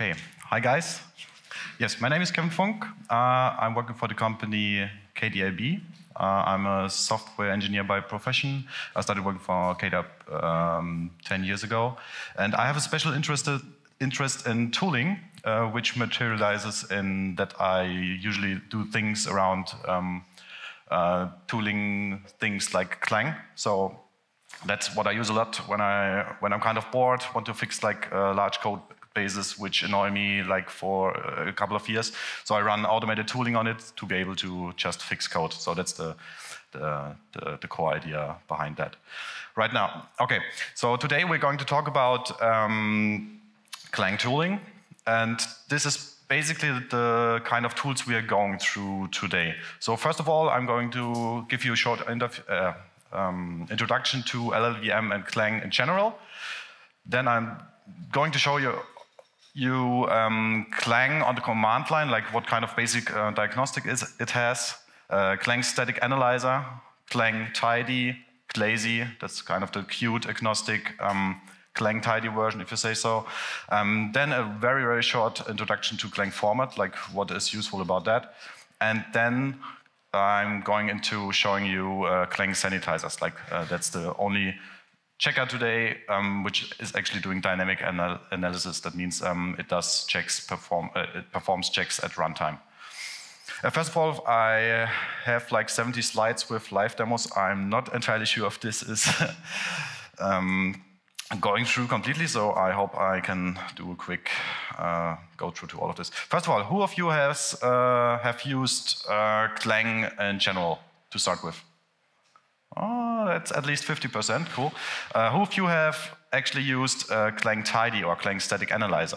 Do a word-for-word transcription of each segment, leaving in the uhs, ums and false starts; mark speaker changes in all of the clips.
Speaker 1: Okay, hi guys. Yes, my name is Kevin Funk. Uh, I'm working for the company K D L B. Uh, I'm a software engineer by profession. I started working for K D A P um, ten years ago. And I have a special interest, interest in tooling, uh, which materializes in that I usually do things around um, uh, tooling things like Clang. So that's what I use a lot when, I, when I'm kind of bored, want to fix like uh, large code bases which annoy me like for a couple of years. So I run automated tooling on it to be able to just fix code. So that's the, the, the, the core idea behind that. Right now, okay, so today we're going to talk about um, Clang tooling. And this is basically the kind of tools we are going through today. So first of all, I'm going to give you a short uh, um, introduction to L L V M and Clang in general. Then I'm going to show you you um, Clang on the command line, like what kind of basic uh, diagnostic is it has, uh, Clang static analyzer, Clang tidy, Clazy, that's kind of the cute agnostic um, Clang tidy version, if you say so. Um, then a very, very short introduction to Clang format, like what is useful about that. And then I'm going into showing you uh, Clang sanitizers, like uh, that's the only checker today, um, which is actually doing dynamic anal analysis. That means um, it does checks, perform, uh, it performs checks at runtime. Uh, first of all, I have like seventy slides with live demos. I'm not entirely sure if this is um, going through completely, so I hope I can do a quick uh, go through to all of this. First of all, who of you has uh, have used uh, Clang in general to start with? Oh, that's at least fifty percent, cool. Uh, who of you have actually used uh, Clang tidy or Clang static analyzer?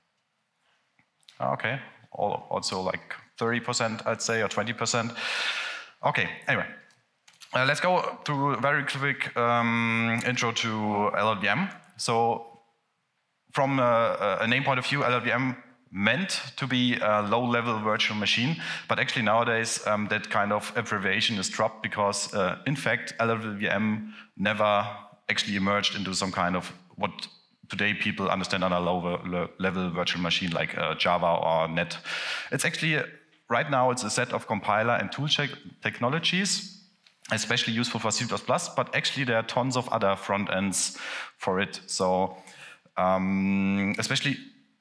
Speaker 1: Okay, All, also like thirty percent, I'd say, or twenty percent. Okay, anyway. Uh, let's go through a very quick um, intro to L L V M. So, from a, a name point of view, L L V M meant to be a low-level virtual machine, but actually nowadays um, that kind of abbreviation is dropped because, uh, in fact, L L V M never actually emerged into some kind of what today people understand on a low-level virtual machine like uh, Java or Net. It's actually, uh, right now, it's a set of compiler and tool technologies, especially useful for C plus plus, but actually there are tons of other front ends for it. So, um, especially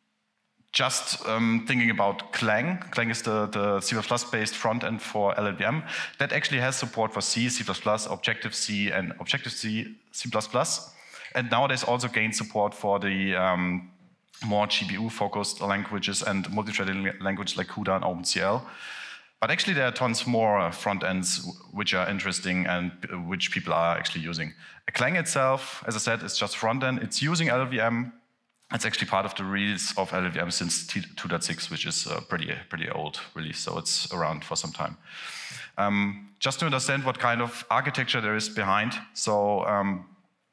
Speaker 1: Just um, thinking about Clang. Clang is the, the C plus plus based front end for L L V M. That actually has support for C, C plus plus, Objective-C, and Objective-C, C plus plus. And nowadays also gained support for the um, more G P U-focused languages and multi-threading languages like CUDA and OpenCL. But actually there are tons more front ends which are interesting and which people are actually using. Clang itself, as I said, is just front end. It's using L L V M. It's actually part of the release of L L V M since two point six, which is a pretty, pretty old release, so it's around for some time. Um, just to understand what kind of architecture there is behind, so um,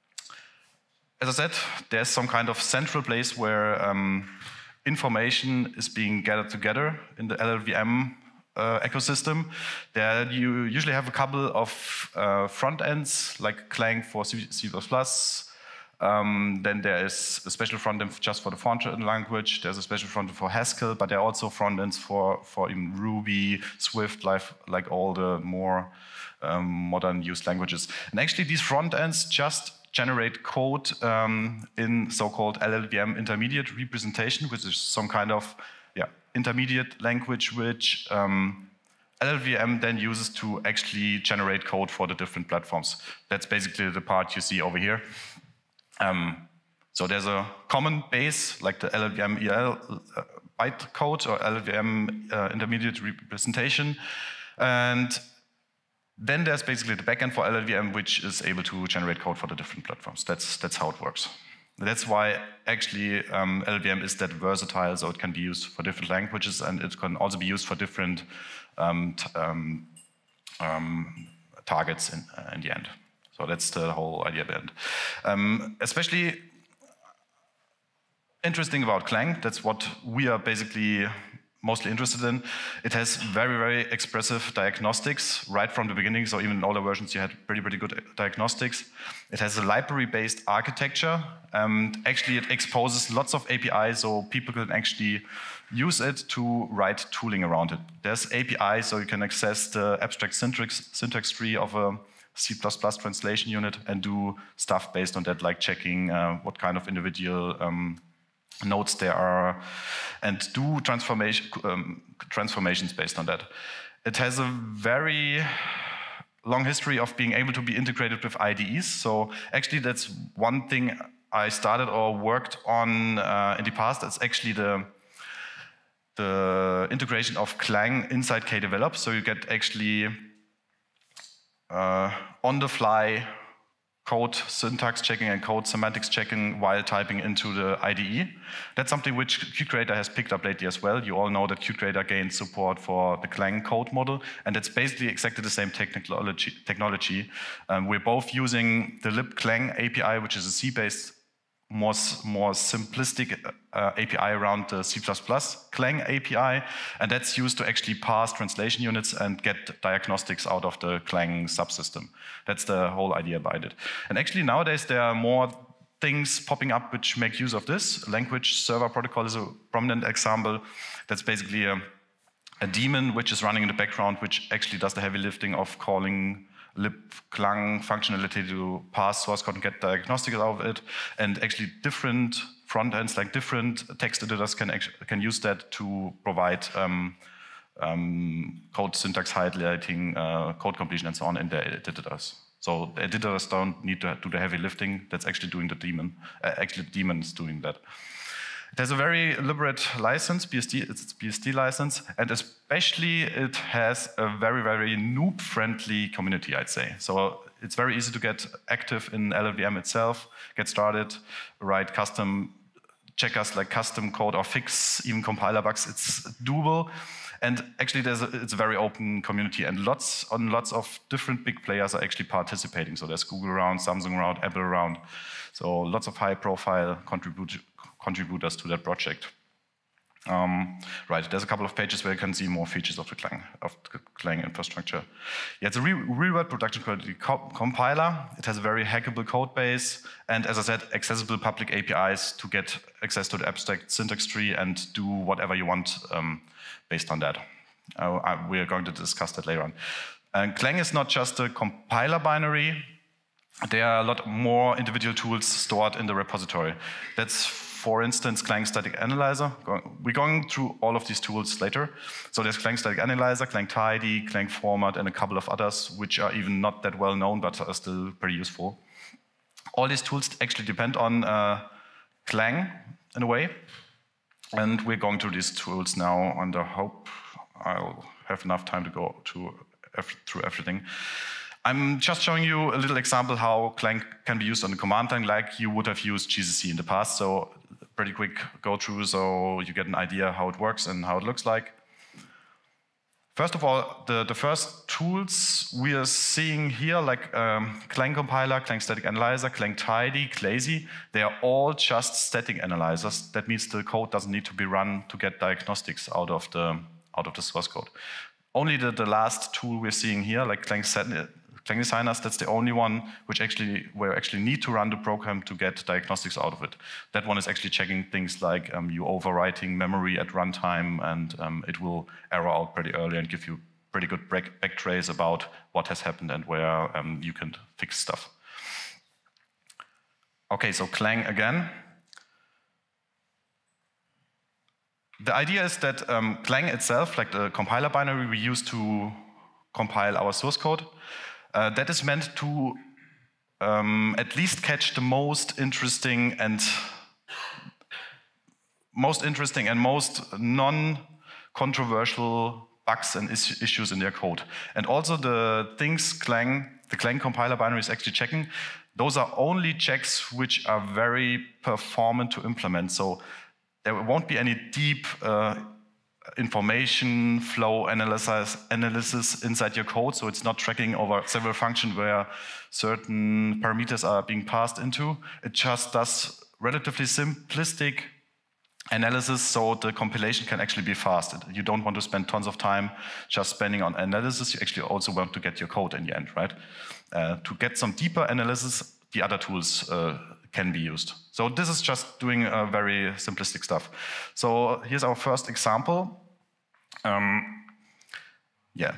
Speaker 1: as I said, there's some kind of central place where um, information is being gathered together in the L L V M uh, ecosystem. There you usually have a couple of uh, front ends, like Clang for C plus plus. Um, then there is a special frontend just for the front-end language. There's a special frontend for Haskell, but there are also frontends for for even Ruby, Swift, like, like all the more um, modern used languages. And actually, these frontends just generate code um, in so-called L L V M intermediate representation, which is some kind of yeah intermediate language which um, L L V M then uses to actually generate code for the different platforms. That's basically the part you see over here. Um, so there's a common base, like the L L V M E L uh, bytecode or L L V M uh, intermediate representation. And then there's basically the backend for L L V M, which is able to generate code for the different platforms. That's, that's how it works. That's why actually um, L L V M is that versatile, so it can be used for different languages, and it can also be used for different um, t um, um, targets in, uh, in the end. So that's the whole idea at the end. Um, especially interesting about Clang, that's what we are basically mostly interested in. It has very, very expressive diagnostics right from the beginning. So even in older versions, you had pretty, pretty good diagnostics. It has a library-based architecture. And actually, it exposes lots of A P Is, so people can actually use it to write tooling around it. There's A P Is, so you can access the abstract syntax, syntax tree of a C plus plus translation unit and do stuff based on that, like checking uh, what kind of individual um, nodes there are, and do transformation, um, transformations based on that. It has a very long history of being able to be integrated with I D Es. So actually that's one thing I started or worked on uh, in the past. It's actually the, the integration of Clang inside Kdevelop. So you get actually uh, on-the-fly code syntax checking and code semantics checking while typing into the I D E. That's something which QtCreator has picked up lately as well. You all know that QtCreator gained support for the Clang code model, and it's basically exactly the same technology. technology. Um, we're both using the libclang A P I, which is a C-based, more, more simplistic uh, A P I around the C plus plus Clang A P I, and that's used to actually parse translation units and get diagnostics out of the Clang subsystem. That's the whole idea behind it. And actually nowadays there are more things popping up which make use of this. Language Server Protocol is a prominent example. That's basically a, a daemon which is running in the background, which actually does the heavy lifting of calling libclang functionality to parse source code and get diagnostics out of it. And actually different front ends, like different text editors can, can use that to provide um, um, code syntax highlighting, uh, code completion and so on in their editors. So the editors don't need to do the heavy lifting. That's actually doing the daemon. Uh, actually the daemon is doing that. It has a very elaborate license, B S D, it's B S D license, and especially it has a very, very noob-friendly community, I'd say. So it's very easy to get active in L L V M itself, get started, write custom checkers like custom code or fix even compiler bugs. It's doable. And actually, there's a, it's a very open community, and lots on lots of different big players are actually participating. So there's Google around, Samsung around, Apple around. So lots of high-profile contribut contributors to that project. Um, right, there's a couple of pages where you can see more features of the Clang, of the Clang infrastructure. Yeah, it's a re real-world production quality co compiler. It has a very hackable code base, and as I said, accessible public A P Is to get access to the abstract syntax tree and do whatever you want um, based on that. Uh, I, we are going to discuss that later on. And Clang is not just a compiler binary. There are a lot more individual tools stored in the repository. That's, for instance, Clang Static Analyzer. We're going through all of these tools later. So there's Clang Static Analyzer, Clang Tidy, Clang Format, and a couple of others, which are even not that well known, but are still pretty useful. All these tools actually depend on uh, Clang, in a way. And we're going through these tools now, and I hope I'll have enough time to go to, through everything. I'm just showing you a little example how Clang can be used on the command line like you would have used G C C in the past. So pretty quick go through so you get an idea how it works and how it looks like. First of all, the, the first tools we are seeing here, like um, Clang Compiler, Clang Static Analyzer, Clang Tidy, Clazy, they are all just static analyzers. That means the code doesn't need to be run to get diagnostics out of the, out of the source code. Only the, the last tool we're seeing here, like Clang Clang Designers, that's the only one which actually where you actually need to run the program to get diagnostics out of it. That one is actually checking things like um, you overwriting memory at runtime, and um, it will error out pretty early and give you pretty good backtrace about what has happened and where um, you can fix stuff. Okay, so Clang again. The idea is that um, Clang itself, like the compiler binary we use to compile our source code, Uh, that is meant to um, at least catch the most interesting and most interesting and most non-controversial bugs and is issues in their code. And also the things Clang, the Clang compiler binary is actually checking, those are only checks which are very performant to implement. So there won't be any deep uh, information flow analysis, analysis inside your code, so it's not tracking over several functions where certain parameters are being passed into. It just does relatively simplistic analysis, so the compilation can actually be fast. You don't want to spend tons of time just spending on analysis. You actually also want to get your code in the end, right? Uh, to get some deeper analysis, the other tools uh, can be used. So this is just doing uh, very simplistic stuff. So here's our first example. Um, yeah.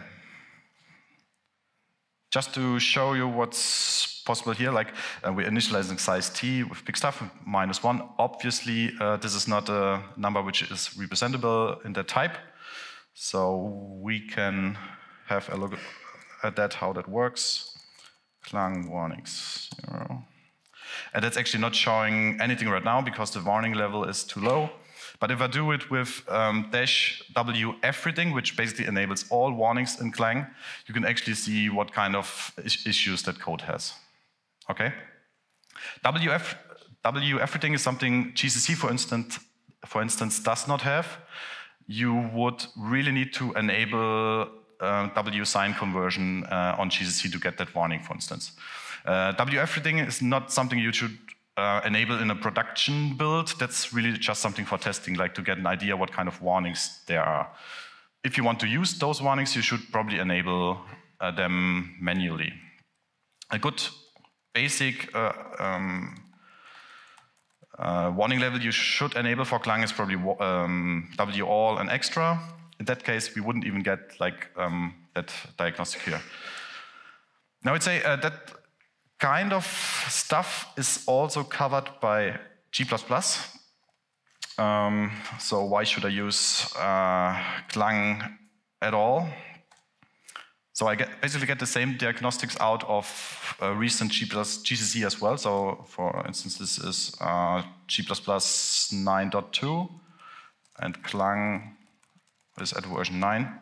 Speaker 1: Just to show you what's possible here, like uh, we're initializing size t with big stuff, minus one. Obviously, uh, this is not a number which is representable in that type. So we can have a look at that, how that works. Clang warnings zero. And that's actually not showing anything right now because the warning level is too low. But if I do it with um, dash W everything, which basically enables all warnings in Clang, you can actually see what kind of is issues that code has. Okay? W F, W everything is something G C C, for instance, for instance, does not have. You would really need to enable uh, W sign conversion uh, on G C C to get that warning, for instance. Uh, W everything is not something you should uh, enable in a production build. That's really just something for testing, like to get an idea what kind of warnings there are. If you want to use those warnings, you should probably enable uh, them manually. A good basic uh, um, uh, warning level you should enable for Clang is probably um, W all and extra. In that case, we wouldn't even get like um, that diagnostic here. Now, I'd say uh, that kind of stuff is also covered by G plus plus. Um, so why should I use uh, Clang at all? So I get, basically get the same diagnostics out of uh, recent G plus G C C as well. So for instance, this is uh, G plus plus nine point two, and Clang is at version nine.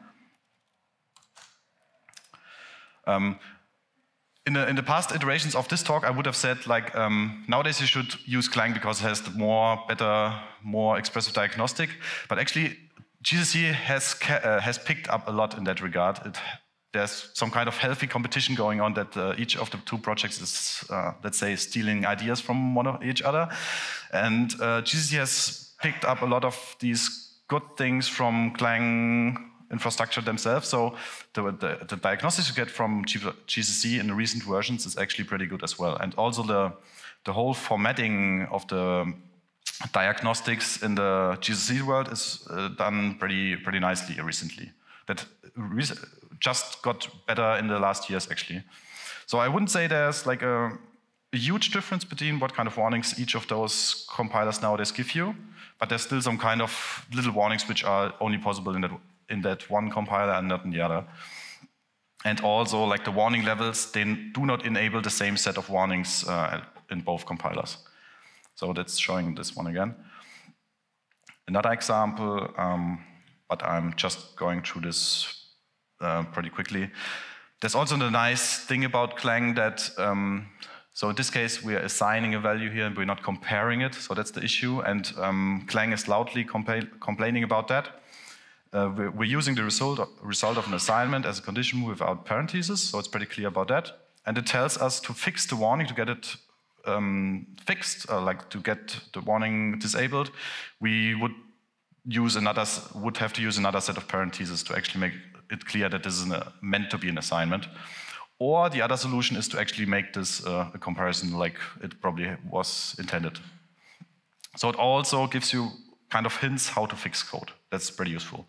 Speaker 1: Um, In the, in the past iterations of this talk, I would have said, like, um, nowadays you should use Clang because it has the more, better, more expressive diagnostic. But actually, G C C has, uh, has picked up a lot in that regard. It, there's some kind of healthy competition going on that uh, each of the two projects is, uh, let's say, stealing ideas from one of each other. And uh, G C C has picked up a lot of these good things from Clang infrastructure themselves, so the, the, the diagnostics you get from G C C in the recent versions is actually pretty good as well. And also the, the whole formatting of the diagnostics in the G C C world is uh, done pretty, pretty nicely recently. That re just got better in the last years, actually. So I wouldn't say there's like a, a huge difference between what kind of warnings each of those compilers nowadays give you, but there's still some kind of little warnings which are only possible in that in that one compiler and not in the other. And also, like the warning levels, they do not enable the same set of warnings uh, in both compilers. So that's showing this one again. Another example, um, but I'm just going through this uh, pretty quickly. There's also the nice thing about Clang that, um, so in this case, we're assigning a value here and we're not comparing it, so that's the issue. And um, Clang is loudly compla complaining about that. Uh, we're, we're using the result of, result of an assignment as a condition without parentheses, so it's pretty clear about that. And it tells us to fix the warning, to get it um, fixed, uh, like to get the warning disabled, we would use another, would have to use another set of parentheses to actually make it clear that this is a, meant to be an assignment. Or the other solution is to actually make this uh, a comparison like it probably was intended. So it also gives you kind of hints how to fix code. That's pretty useful.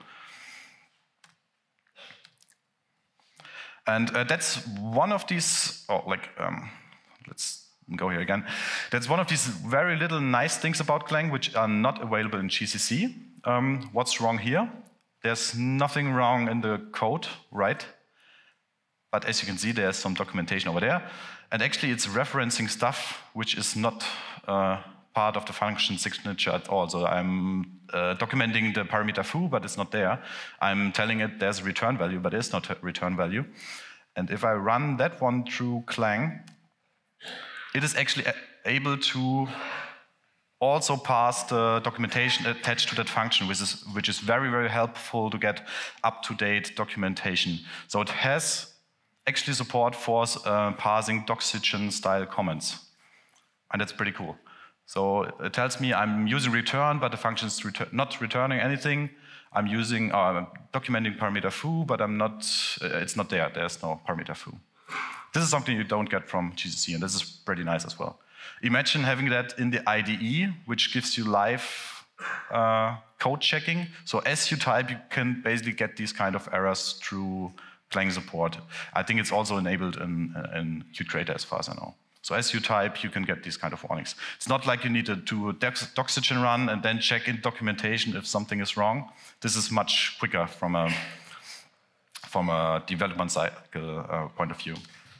Speaker 1: And uh, that's one of these, oh, like, um, let's go here again. That's one of these very little nice things about Clang which are not available in G C C. Um, what's wrong here? There's nothing wrong in the code, right? But as you can see, there's some documentation over there. And actually, it's referencing stuff which is not uh, part of the function signature at all. So I'm uh, documenting the parameter foo, but it's not there. I'm telling it there's a return value, but it's not a return value. And if I run that one through Clang, it is actually able to also pass the documentation attached to that function, which is, which is very, very helpful to get up-to-date documentation. So it has actually support for uh, parsing Doxygen-style comments. And that's pretty cool. So it tells me I'm using return, but the function is retur not returning anything. I'm using, uh, documenting parameter foo, but I'm not, uh, it's not there. There's no parameter foo. This is something you don't get from G C C, and this is pretty nice as well. Imagine having that in the I D E, which gives you live uh, code checking. So as you type, you can basically get these kind of errors through Clang support. I think it's also enabled in, in Qt Creator as far as I know. So as you type, you can get these kind of warnings. It's not like you need to do a Doxygen run and then check in documentation if something is wrong. This is much quicker from a, from a development cycle uh, point of view.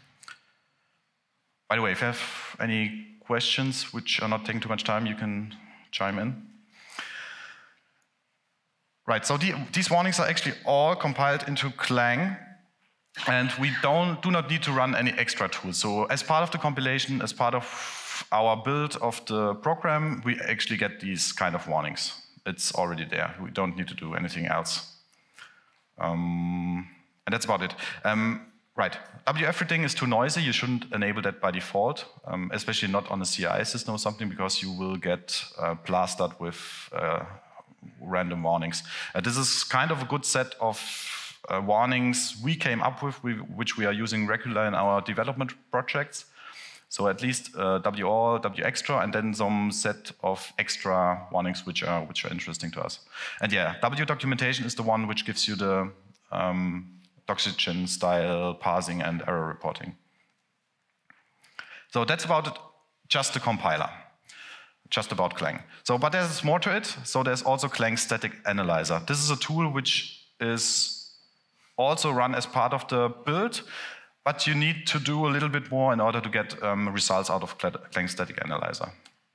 Speaker 1: By the way, if you have any questions which are not taking too much time, you can chime in. Right, so the, these warnings are actually all compiled into Clang, and we don't, do not need to run any extra tools. So as part of the compilation, as part of our build of the program, we actually get these kind of warnings. It's already there. We don't need to do anything else. Um, and that's about it. Um, right, W everything is too noisy. You shouldn't enable that by default, um, especially not on a C I system or something, because you will get uh, plastered with uh, random warnings. Uh, this is kind of a good set of uh, warnings we came up with, we, which we are using regularly in our development projects. So at least uh, W all, W extra, and then some set of extra warnings which are which are interesting to us. And yeah, W documentation is the one which gives you the um, Doxygen style parsing and error reporting. So that's about it, just the compiler. Just about Clang. So, but there's more to it. So there's also Clang Static Analyzer. This is a tool which is also run as part of the build, but you need to do a little bit more in order to get um, results out of Clang Static Analyzer.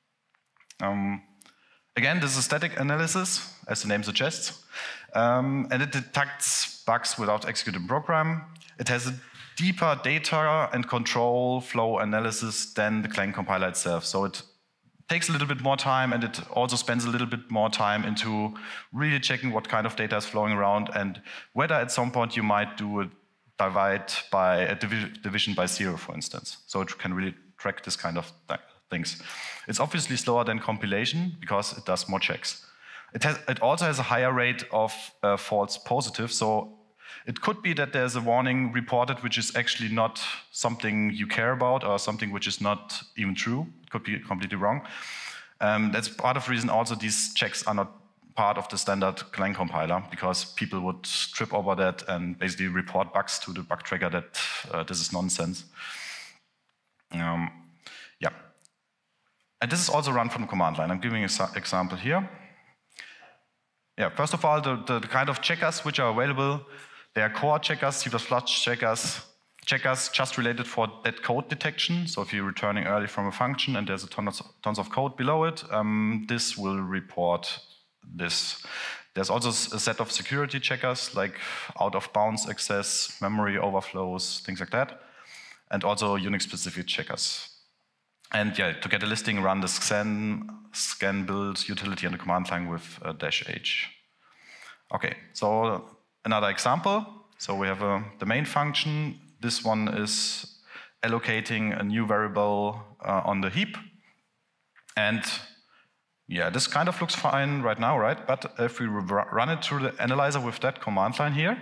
Speaker 1: Um, again, this is static analysis, as the name suggests, um, and it detects bugs without executing program. It has a deeper data and control flow analysis than the Clang compiler itself. So it takes a little bit more time, and it also spends a little bit more time into really checking what kind of data is flowing around and whether at some point you might do a divide by a divi division by zero, for instance. So it can really track this kind of th things. It's obviously slower than compilation because it does more checks. It, has, it also has a higher rate of uh, false positives. So it could be that there's a warning reported which is actually not something you care about or something which is not even true. It could be completely wrong. Um, that's part of the reason also these checks are not part of the standard Clang compiler, because people would trip over that and basically report bugs to the bug tracker that uh, this is nonsense. Um, yeah. And this is also run from the command line. I'm giving an example here. Yeah, first of all, the, the, the kind of checkers which are available, they are core checkers, C plus plus checkers, checkers just related for dead code detection. So if you're returning early from a function and there's a ton of, tons of code below it, um, this will report this. There's also a set of security checkers, like out-of-bounds access, memory overflows, things like that, and also Unix-specific checkers. And yeah, to get a listing, run the scan, scan build utility on the command line with uh, dash h. Okay, so another example. So we have uh, the main function. This one is allocating a new variable uh, on the heap. And yeah, this kind of looks fine right now, right? But if we run it through the analyzer with that command line here,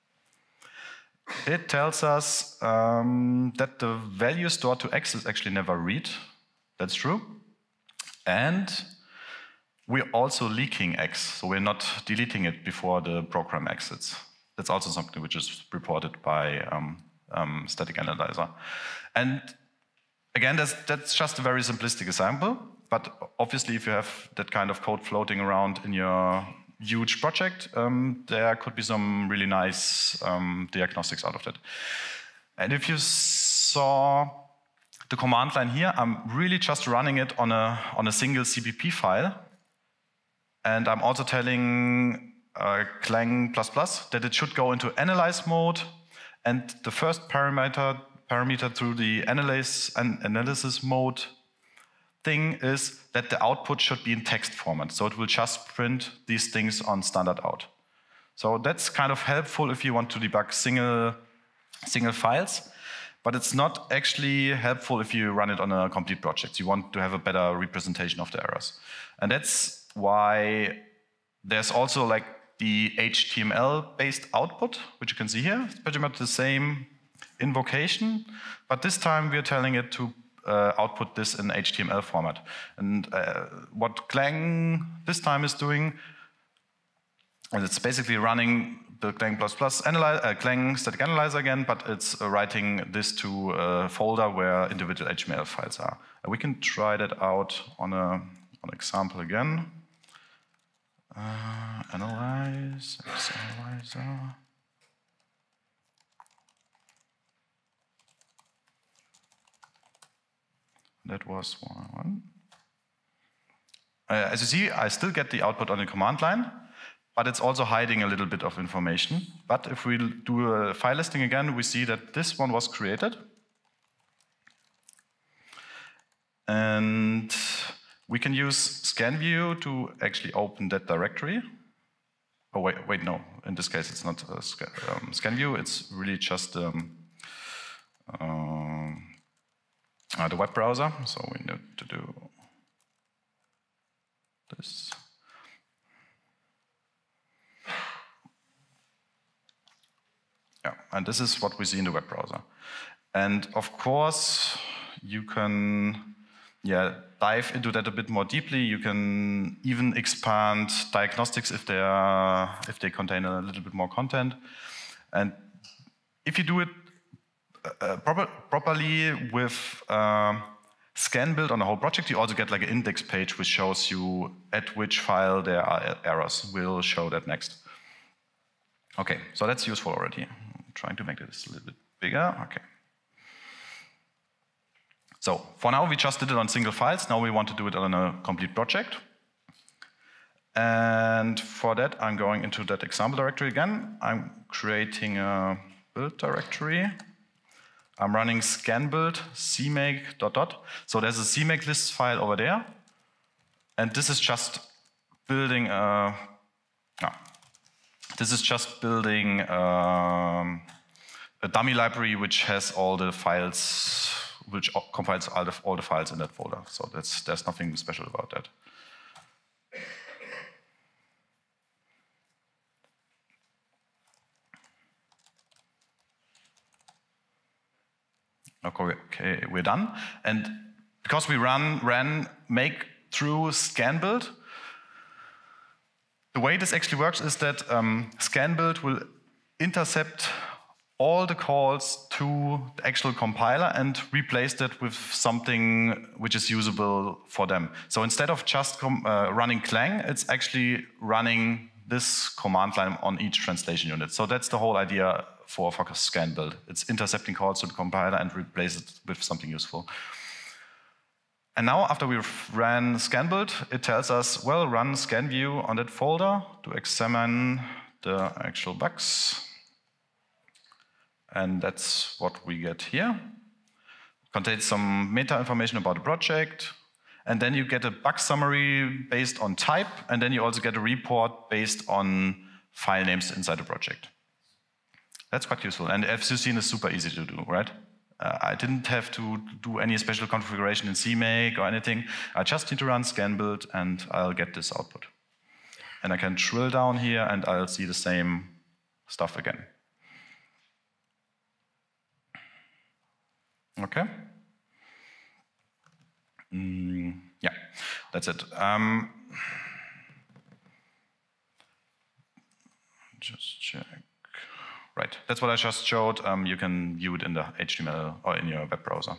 Speaker 1: it tells us um, that the value stored to X is actually never read. That's true. And we're also leaking X, so we're not deleting it before the program exits. That's also something which is reported by um, um, Static Analyzer. And again, that's, that's just a very simplistic example, but obviously if you have that kind of code floating around in your huge project, um, there could be some really nice um, diagnostics out of that. And if you saw the command line here, I'm really just running it on a, on a single C P P file. And I'm also telling uh, Clang plus plus that it should go into analyze mode. And the first parameter, parameter through the analyze and analysis mode thing is that the output should be in text format. So it will just print these things on standard out. So that's kind of helpful if you want to debug single, single files. but it's not actually helpful if you run it on a complete project. You want to have a better representation of the errors. And that's why there's also like the H T M L-based output, which you can see here. It's pretty much the same invocation, but this time we're telling it to uh, output this in H T M L format. And uh, what Clang this time is doing, and it's basically running the Clang plus plus analyze, uh, Clang static analyzer again, but it's uh, writing this to a folder where individual H T M L files are. Uh, we can try that out on a on an example again. Uh, analyze, X analyzer. That was one. Uh, as you see, I still get the output on the command line, but it's also hiding a little bit of information. But if we do a file listing again, we see that this one was created. And we can use ScanView to actually open that directory. Oh, wait, wait, no. In this case, it's not uh, scan, um, ScanView. It's really just um, uh, uh, the web browser. So we need to do this. Yeah, and this is what we see in the web browser. And of course, you can yeah, dive into that a bit more deeply. You can even expand diagnostics if they are, if they contain a little bit more content. And if you do it uh, proper, properly with uh, scan build on the whole project, you also get like an index page which shows you at which file there are errors. We'll show that next. Okay, so that's useful already. I'm trying to make this a little bit bigger. Okay. So for now, we just did it on single files. Now we want to do it on a complete project. And for that, I'm going into that example directory again. I'm creating a build directory. I'm running scan build cmake dot dot. So there's a cmake list file over there. And this is just building a, no, this is just building a, a dummy library which has all the files, which compiles all the, all the files in that folder. So that's, there's nothing special about that. Okay, we're done. And because we run, ran make through scan build, the way this actually works is that um, scan build will intercept all the calls to the actual compiler and replace that with something which is usable for them. So instead of just com uh, running Clang, it's actually running this command line on each translation unit. So that's the whole idea for, for scan build. It's intercepting calls to the compiler and replace it with something useful. And now, after we've ran scan build, it tells us, well, run ScanView on that folder to examine the actual bugs. And that's what we get here. It contains some meta information about the project. And then you get a bug summary based on type. And then you also get a report based on file names inside the project. That's quite useful. And as you've seen, it's super easy to do, right? Uh, I didn't have to do any special configuration in CMake or anything. I just need to run scan build and I'll get this output. And I can drill down here and I'll see the same stuff again. Okay. Mm, yeah, that's it. Um, just check. Right, that's what I just showed. Um, you can view it in the H T M L or in your web browser.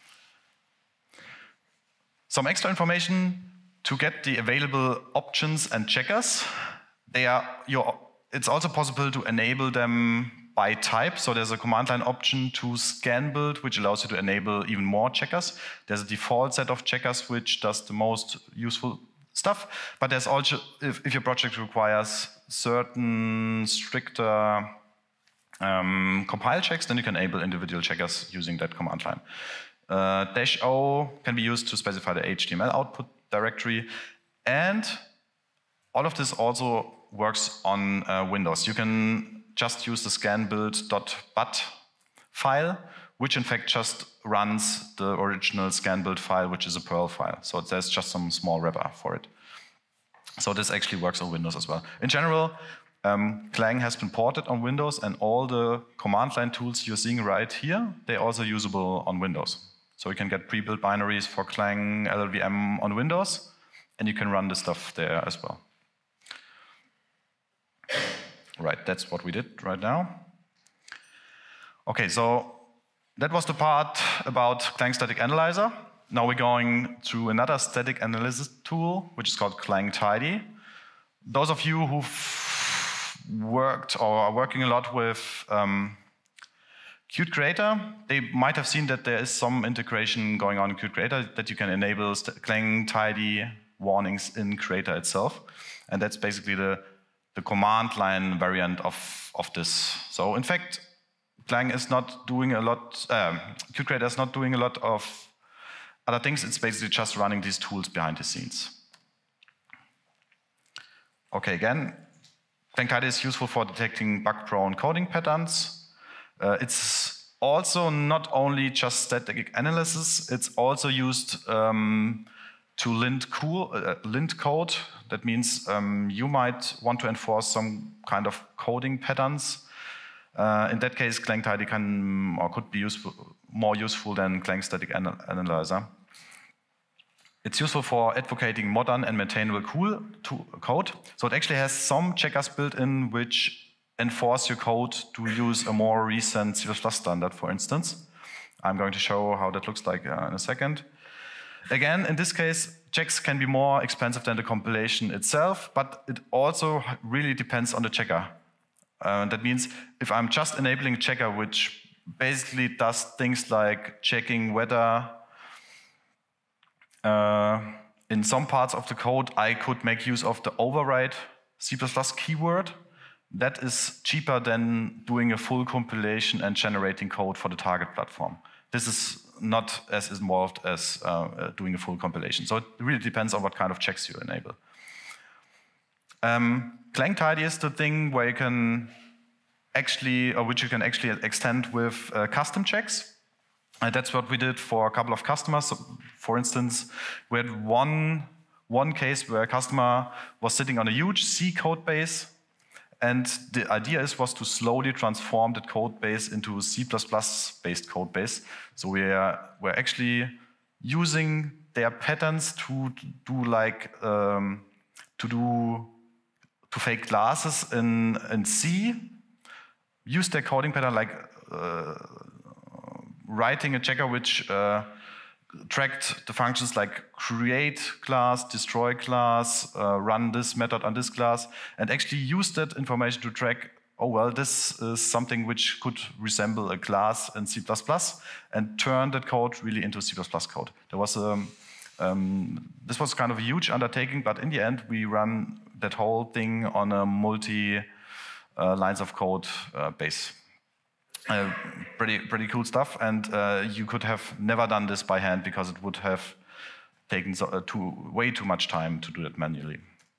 Speaker 1: Some extra information to get the available options and checkers. They are your. It's also possible to enable them by type. So there's a command line option to scan build, which allows you to enable even more checkers. There's a default set of checkers which does the most useful stuff. But there's also, if, if your project requires certain stricter um, compile checks, then you can enable individual checkers using that command line. Uh, dash O can be used to specify the H T M L output directory. And all of this also works on uh, Windows. You can just use the scan build dot bat file, which in fact just runs the original scan build file, which is a Perl file. So there's just some small wrapper for it. So this actually works on Windows as well. In general, um, Clang has been ported on Windows, and all the command line tools you're seeing right here, they're also usable on Windows. So you can get pre-built binaries for Clang L L V M on Windows, and you can run the stuff there as well. Right, that's what we did right now. Okay, so that was the part about Clang Static Analyzer. Now we're going to another static analysis tool, which is called Clang Tidy. Those of you who've worked or are working a lot with um, Qt Creator, they might have seen that there is some integration going on in Qt Creator, that you can enable Clang Tidy warnings in Creator itself. And that's basically the, the command line variant of, of this. So in fact, Clang is not doing a lot, um, Qt Creator is not doing a lot of other things. It's basically just running these tools behind the scenes. Okay, again, Clang Tidy is useful for detecting bug-prone coding patterns. Uh, it's also not only just static analysis, it's also used um, to lint, cool, uh, lint code. That means um, you might want to enforce some kind of coding patterns. Uh, in that case, Clang Tidy can or could be useful, more useful than Clang Static Anal Analyzer. It's useful for advocating modern and maintainable cool to code. So it actually has some checkers built in which enforce your code to use a more recent C plus plus standard, for instance. I'm going to show how that looks like uh, in a second. Again, in this case, checks can be more expensive than the compilation itself, but it also really depends on the checker. Uh, that means if I'm just enabling a checker which basically does things like checking whether uh, in some parts of the code I could make use of the override C plus plus keyword, that is cheaper than doing a full compilation and generating code for the target platform. This is not as involved as uh, doing a full compilation. So it really depends on what kind of checks you enable. Um, Clang Tidy is the thing where you can actually, or which you can actually extend with uh, custom checks. And that's what we did for a couple of customers. So for instance, we had one, one case where a customer was sitting on a huge C code base, and the idea is was to slowly transform that code base into a C plus plus based code base. So we're, we're actually using their patterns to do like, um, to do to fake classes in, in C, use their coding pattern like uh, writing a checker which uh, tracked the functions like create class, destroy class, uh, run this method on this class, and actually use that information to track, oh well, this is something which could resemble a class in C plus plus, and turn that code really into C plus plus code. There was a, um, this was kind of a huge undertaking, but in the end we run that whole thing on a multi uh, lines of code uh, base. Uh, pretty, pretty cool stuff, and uh, you could have never done this by hand because it would have taken so, uh, too, way too much time to do it manually.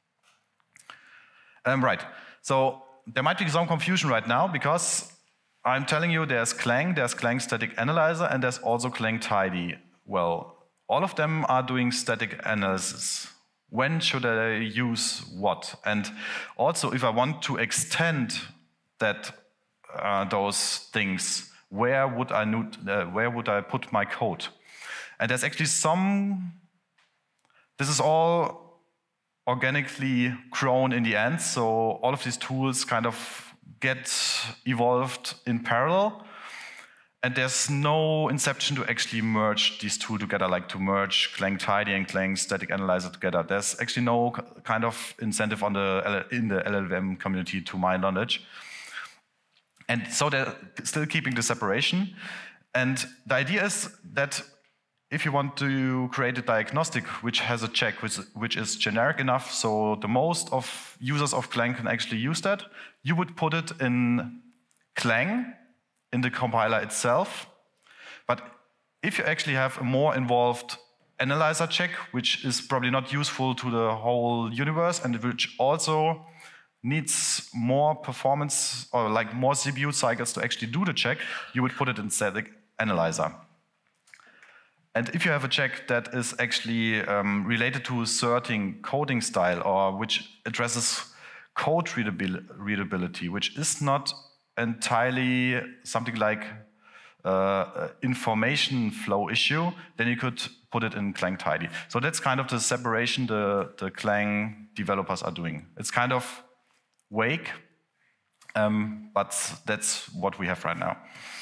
Speaker 1: Um, right, so there might be some confusion right now because I'm telling you there's Clang, there's Clang Static Analyzer, and there's also Clang Tidy. Well, all of them are doing static analysis. When should I use what? And also, if I want to extend that uh, those things, where would I uh, where would I put my code? And there's actually some. This is all organically grown in the end. So all of these tools kind of get evolved in parallel. And there's no inception to actually merge these two together, like to merge Clang Tidy and Clang Static Analyzer together. There's actually no kind of incentive on the, in the L L V M community, to my knowledge. And so they're still keeping the separation. And the idea is that if you want to create a diagnostic which has a check which, which is generic enough, so the most of users of Clang can actually use that, you would put it in Clang, in the compiler itself. But if you actually have a more involved analyzer check, which is probably not useful to the whole universe and which also needs more performance or like more C P U cycles to actually do the check, you would put it in static analyzer. And if you have a check that is actually um, related to a certain coding style or which addresses code readabil readability, which is not entirely something like uh, information flow issue, then you could put it in Clang tidy. So that's kind of the separation the, the Clang developers are doing. It's kind of vague, um, but that's what we have right now.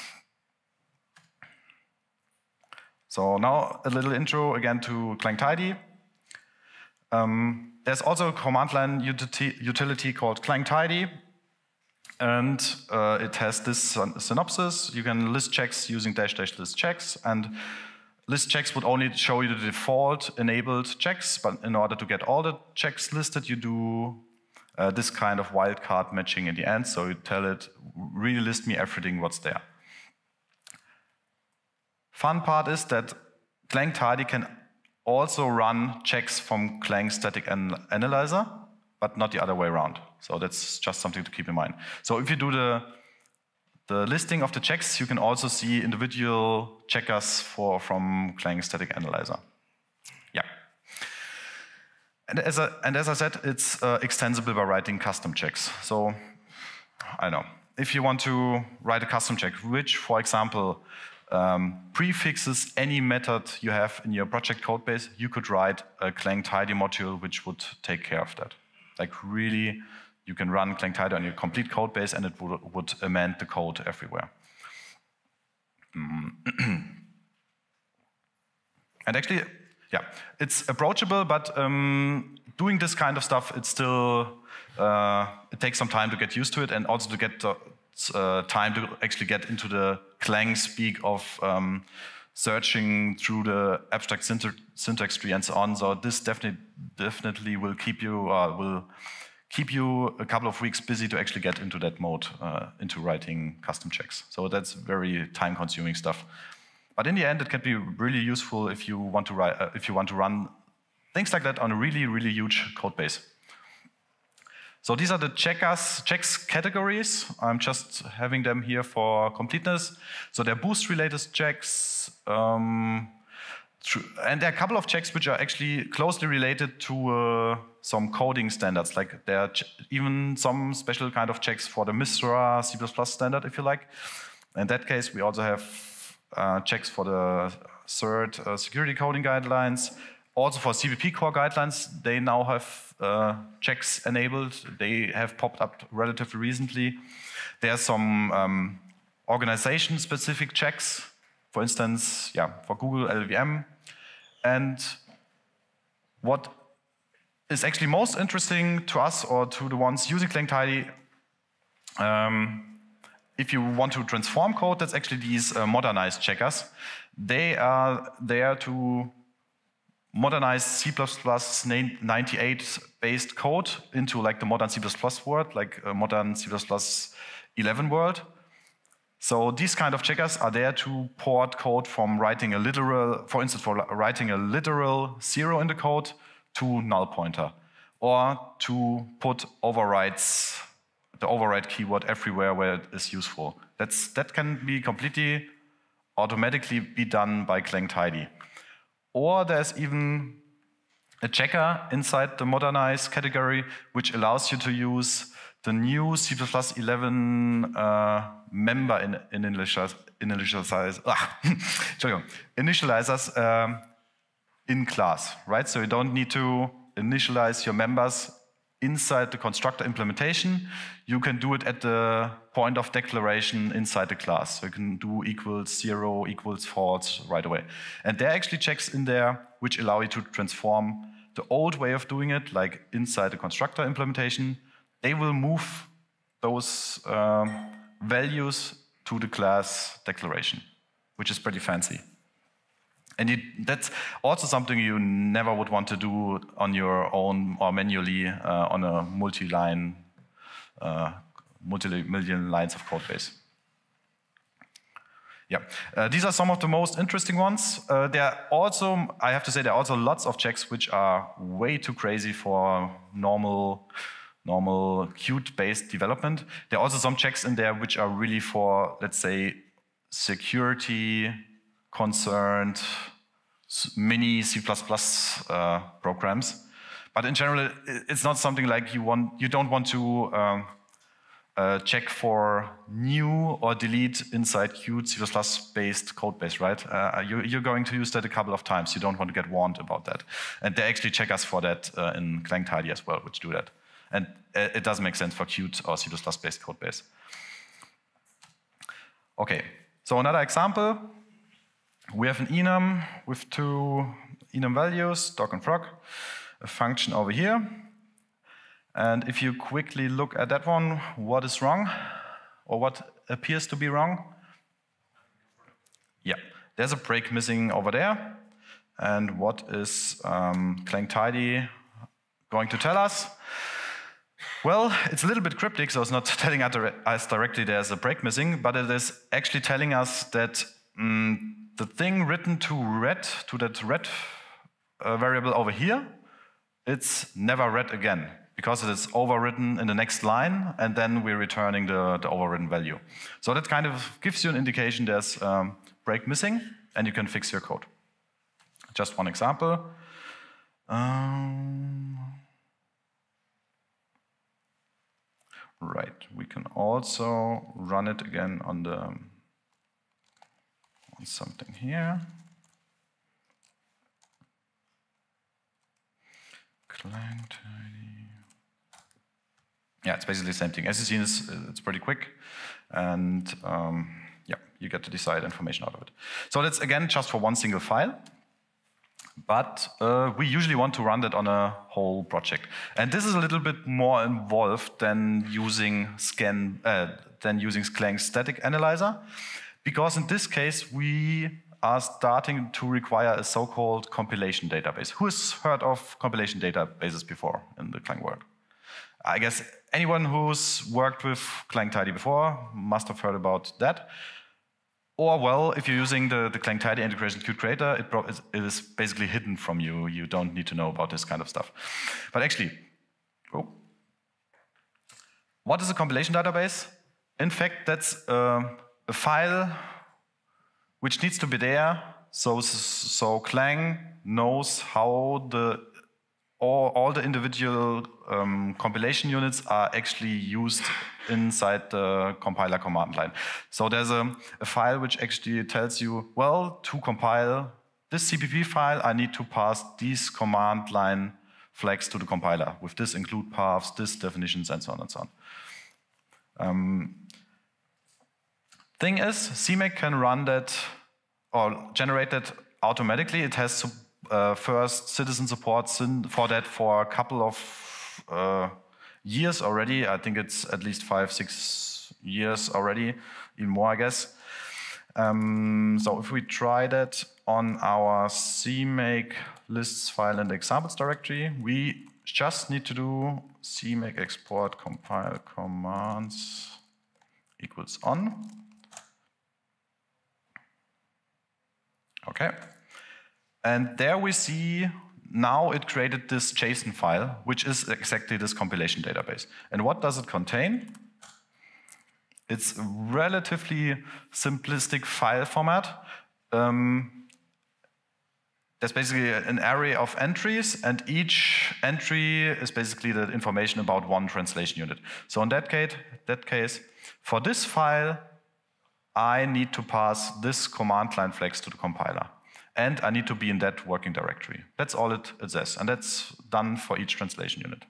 Speaker 1: So now a little intro again to Clang tidy. Um, there's also a command line utility, utility called Clang tidy, and uh, it has this synopsis. You can list checks using dash dash list checks, and list checks would only show you the default enabled checks, but in order to get all the checks listed, you do uh, this kind of wildcard matching in the end. So you tell it, really list me everything what's there. Fun part is that Clang tidy can also run checks from Clang static an analyzer, but not the other way around. So that's just something to keep in mind. So if you do the, the listing of the checks, you can also see individual checkers for, from Clang static analyzer. Yeah. And as I, and as I said, it's uh, extensible by writing custom checks. So I don't know, if you want to write a custom check, which, for example, Um, prefixes any method you have in your project code base, you could write a Clang tidy module which would take care of that. Like really, you can run Clang tidy on your complete code base and it would, would amend the code everywhere. Mm. And actually, yeah, it's approachable, but um, doing this kind of stuff, it's still, uh, it takes some time to get used to it and also to get the Uh, time to actually get into the Clang speak of um, searching through the abstract syntax, syntax tree and so on. So this definitely definitely will keep you uh, will keep you a couple of weeks busy to actually get into that mode, uh, into writing custom checks. So that's very time-consuming stuff. But in the end, it can be really useful if you want to write uh, if you want to run things like that on a really really huge code base. So these are the checkers, checks categories. I'm just having them here for completeness. So they're boost-related checks, um, and there are a couple of checks which are actually closely related to uh, some coding standards. Like there are even some special kind of checks for the MISRA C plus plus standard, if you like. In that case, we also have uh, checks for the CERT uh, security coding guidelines. Also for C P P core guidelines, they now have uh, checks enabled. They have popped up relatively recently. There are some um, organization-specific checks, for instance, yeah, for Google L L V M. And what is actually most interesting to us or to the ones using Clang tidy, um, if you want to transform code, that's actually these uh, modernized checkers. They are there to modernized C plus plus ninety-eight based code into like the modern C plus plus world, like a modern C plus plus eleven world. So these kind of checkers are there to port code from writing a literal, for instance, for writing a literal zero in the code to null pointer, or to put overrides, the override keyword everywhere where it is useful. That's, that can be completely automatically be done by Clang tidy. Or there's even a checker inside the modernized category which allows you to use the new C plus plus eleven uh, member in, in initialize, initialize, ah, initializers um, in class, right? So you don't need to initialize your members inside the constructor implementation. You can do it at the point of declaration inside the class. So you can do equals zero, equals false right away. And there are actually checks in there which allow you to transform the old way of doing it, like inside the constructor implementation. They will move those um, values to the class declaration, which is pretty fancy. And you, that's also something you never would want to do on your own or manually uh, on a multi-line, uh, multi-million lines of code base. Yeah, uh, these are some of the most interesting ones. Uh, there are also, I have to say, there are also lots of checks which are way too crazy for normal, normal Qt-based development. There are also some checks in there which are really for, let's say, security concerned mini C plus plus uh, programs. But in general, it's not something like you want. You don't want to um, uh, check for new or delete inside Qt C plus plus based code base, right? Uh, you, you're going to use that a couple of times. You don't want to get warned about that. And they actually check us for that uh, in Clang Tidy as well, which do that. And it doesn't make sense for Qt or C plus plus based code base. Okay, so another example. We have an enum with two enum values, dog and frog, a function over here. And if you quickly look at that one, what is wrong? Or what appears to be wrong? Yeah, there's a break missing over there. And what is um, Clang Tidy going to tell us? Well, it's a little bit cryptic, so it's not telling us directly there's a break missing, but it is actually telling us that um, the thing written to red, to that red uh, variable over here, it's never read again, because it is overwritten in the next line, and then we're returning the, the overwritten value. So that kind of gives you an indication there's um, break missing, and you can fix your code. Just one example. Um, right, we can also run it again on the on something here. Clang Tidy. Yeah, it's basically the same thing. As you see, it's, it's pretty quick, and um, yeah, you get the desired information out of it. So that's again just for one single file, but uh, we usually want to run that on a whole project. And this is a little bit more involved than using scan uh, than using Clang Static Analyzer, because in this case we are starting to require a so-called compilation database. Who has heard of compilation databases before in the Clang world? I guess anyone who's worked with Clang Tidy before must have heard about that. Or, well, if you're using the, the Clang Tidy integration Qt Creator, it, it is basically hidden from you. You don't need to know about this kind of stuff. But actually, oh, what is a compilation database? In fact, that's uh, a file which needs to be there, so, so Clang knows how the all, all the individual um, compilation units are actually used inside the compiler command line. So there's a, a file which actually tells you, well, to compile this C P P file, I need to pass these command line flags to the compiler with this include paths, this definitions, and so on and so on. Um, thing is, C M A C can run that or generate that automatically. It has uh, first citizen support for that for a couple of uh, years already. I think it's at least five, six years already, even more, I guess. Um, so if we try that on our C M A C lists file and examples directory, we just need to do C M A C export compile commands equals on. Okay, and there we see now it created this JSON file, which is exactly this compilation database. And what does it contain? It's a relatively simplistic file format. Um, there's basically an array of entries, and each entry is basically the information about one translation unit. So in that case, that case, for this file, I need to pass this command line flags to the compiler. And I need to be in that working directory. That's all it, it says. And that's done for each translation unit.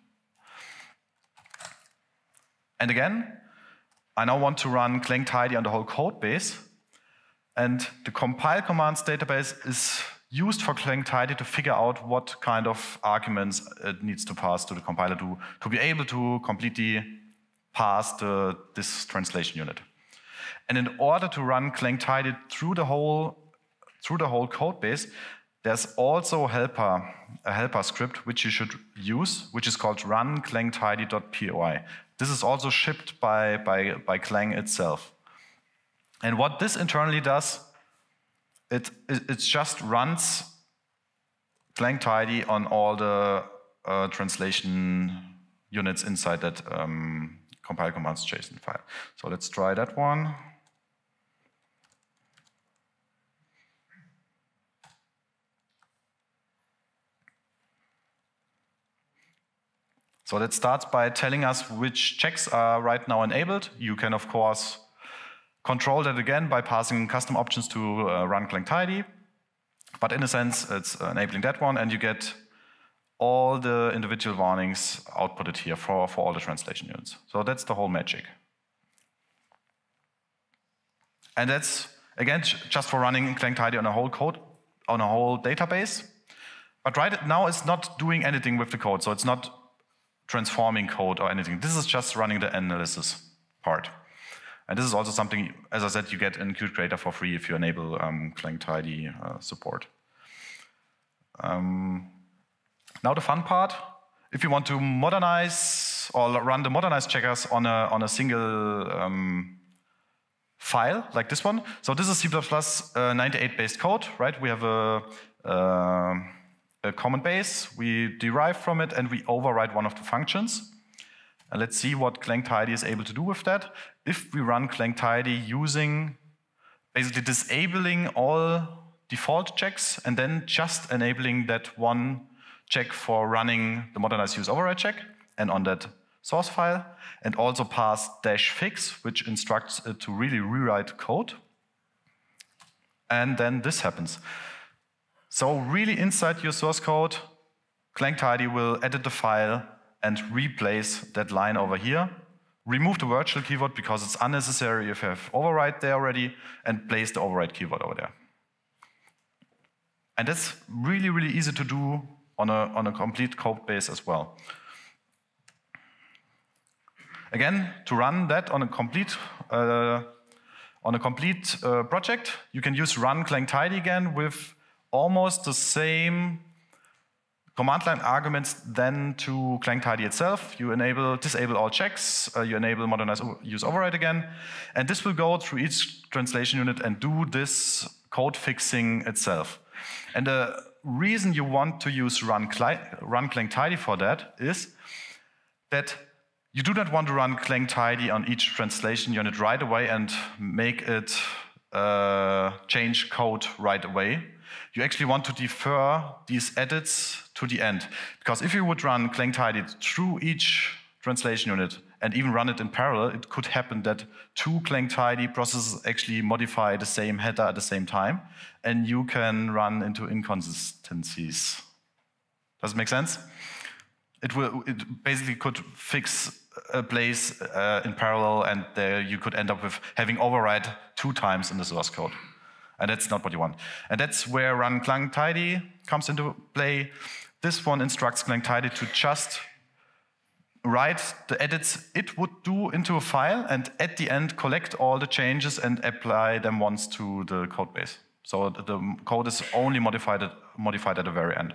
Speaker 1: And again, I now want to run Clang Tidy on the whole code base. And the compile commands database is used for Clang Tidy to figure out what kind of arguments it needs to pass to the compiler to, to be able to completely pass the, this translation unit. And in order to run Clang Tidy through the whole through the whole code base, there's also a helper, a helper script which you should use, which is called run clang tidy.py. This is also shipped by, by, by Clang itself. And what this internally does, it, it, it just runs Clang Tidy on all the uh, translation units inside that um, compile commands JSON file. So let's try that one. So that starts by telling us which checks are right now enabled. You can, of course, control that again by passing custom options to uh, run Clang tidy. But in a sense, it's enabling that one, and you get all the individual warnings outputted here for, for all the translation units. So that's the whole magic. And that's, again, just for running Clang tidy on a whole code, on a whole database. But right now, it's not doing anything with the code, so it's not transforming code or anything. This is just running the analysis part. And this is also something, as I said, you get in Qt Creator for free if you enable um, Clang tidy uh, support. Um, now the fun part. If you want to modernize or run the modernized checkers on a, on a single um, file, like this one. So this is C plus plus uh, ninety-eight based code, right? We have a, uh, a common base. We derive from it, and we override one of the functions. And let's see what Clang tidy is able to do with that. If we run Clang tidy using basically disabling all default checks and then just enabling that one check for running the modernized use override check and on that source file, and also pass dash fix, which instructs it to really rewrite code. And then this happens. So really inside your source code, Clang tidy will edit the file and replace that line over here. Remove the virtual keyword because it's unnecessary if you have override there already, and place the override keyword over there. And that's really, really easy to do on a, on a complete code base as well. Again, to run that on a complete, uh, on a complete uh, project, you can use run Clang tidy again with almost the same command line arguments then to Clang tidy itself. You enable, disable all checks, uh, you enable modernize use override again, and this will go through each translation unit and do this code fixing itself. And the reason you want to use run, run Clang tidy for that is that you do not want to run Clang tidy on each translation unit right away and make it uh, change code right away. You actually want to defer these edits to the end. Because if you would run Clang tidy through each translation unit and even run it in parallel, it could happen that two Clang tidy processes actually modify the same header at the same time, and you can run into inconsistencies. Does it make sense? It, will, it basically could fix a place uh, in parallel, and there you could end up with having override two times in the source code. And that's not what you want. And that's where run Clang tidy comes into play. This one instructs Clang tidy to just write the edits it would do into a file, and at the end collect all the changes and apply them once to the code base. So the code is only modified at, modified at the very end.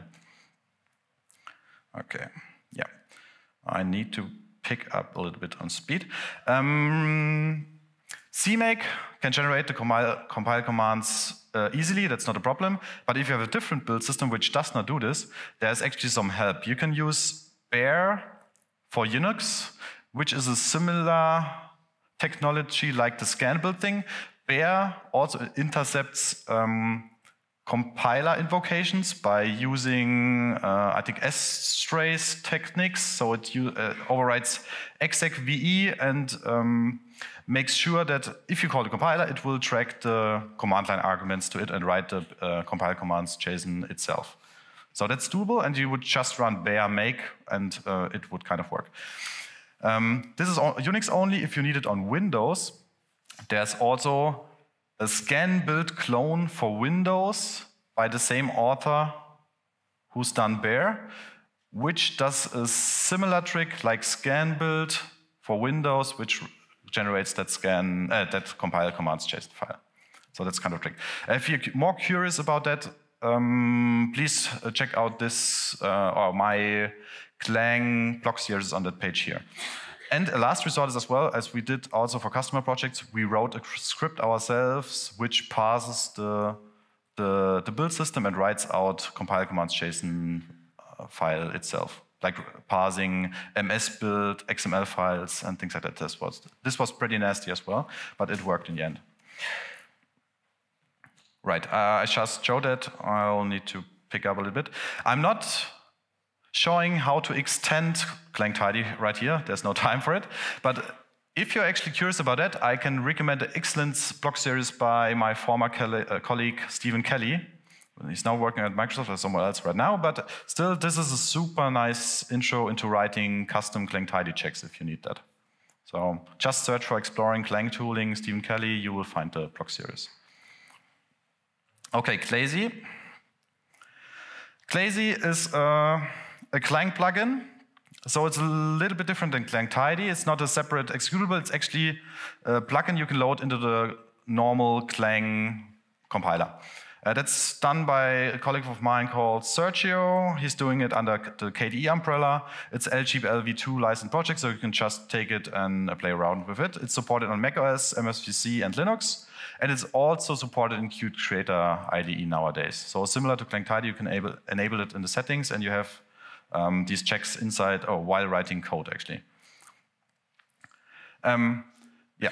Speaker 1: Okay, yeah. I need to pick up a little bit on speed. Um, C make can generate the compile, compile commands uh, easily, that's not a problem. But if you have a different build system which does not do this, there's actually some help. You can use Bear for Unix, which is a similar technology like the scan build thing. Bear also intercepts um, compiler invocations by using, uh, I think, strace techniques. So it uh, overrides execve and um, makes sure that if you call the compiler, it will track the command line arguments to it and write the uh, compile commands JSON itself. So that's doable, and you would just run bear make, and uh, it would kind of work. Um, this is Unix only if you need it on Windows. There's also a scan build clone for Windows by the same author who's done bear, which does a similar trick like scan build for Windows, which generates that scan uh, that compile commands JSON file. So that's kind of a trick. If you're more curious about that, um, please check out this uh, or my Clang blog series on that page here. And a last resort is as well, as we did also for customer projects, we wrote a script ourselves which parses the, the, the build system and writes out compile commands JSON uh, file itself, like parsing M S build, X M L files, and things like that. This was, this was pretty nasty as well, but it worked in the end. Right, uh, I just showed that. I'll need to pick up a little bit. I'm not showing how to extend Clang Tidy right here. There's no time for it. But if you're actually curious about that, I can recommend an excellent blog series by my former uh, colleague, Stephen Kelly. He's now working at Microsoft or somewhere else right now, but still, this is a super nice intro into writing custom Clang Tidy checks if you need that. So just search for Exploring Clang Tooling, Stephen Kelly, you will find the blog series. Okay, Clazy. Clazy is uh, a Clang plugin. So it's a little bit different than Clang Tidy. It's not a separate executable, it's actually a plugin you can load into the normal Clang compiler. Uh, that's done by a colleague of mine called Sergio. He's doing it under the K D E umbrella. It's L G L v two licensed project, so you can just take it and uh, play around with it. It's supported on macOS, M S V C, and Linux. And it's also supported in Qt Creator I D E nowadays. So similar to Clang Tidy, you can enable, enable it in the settings, and you have um, these checks inside, or while writing code, actually. Um, yeah.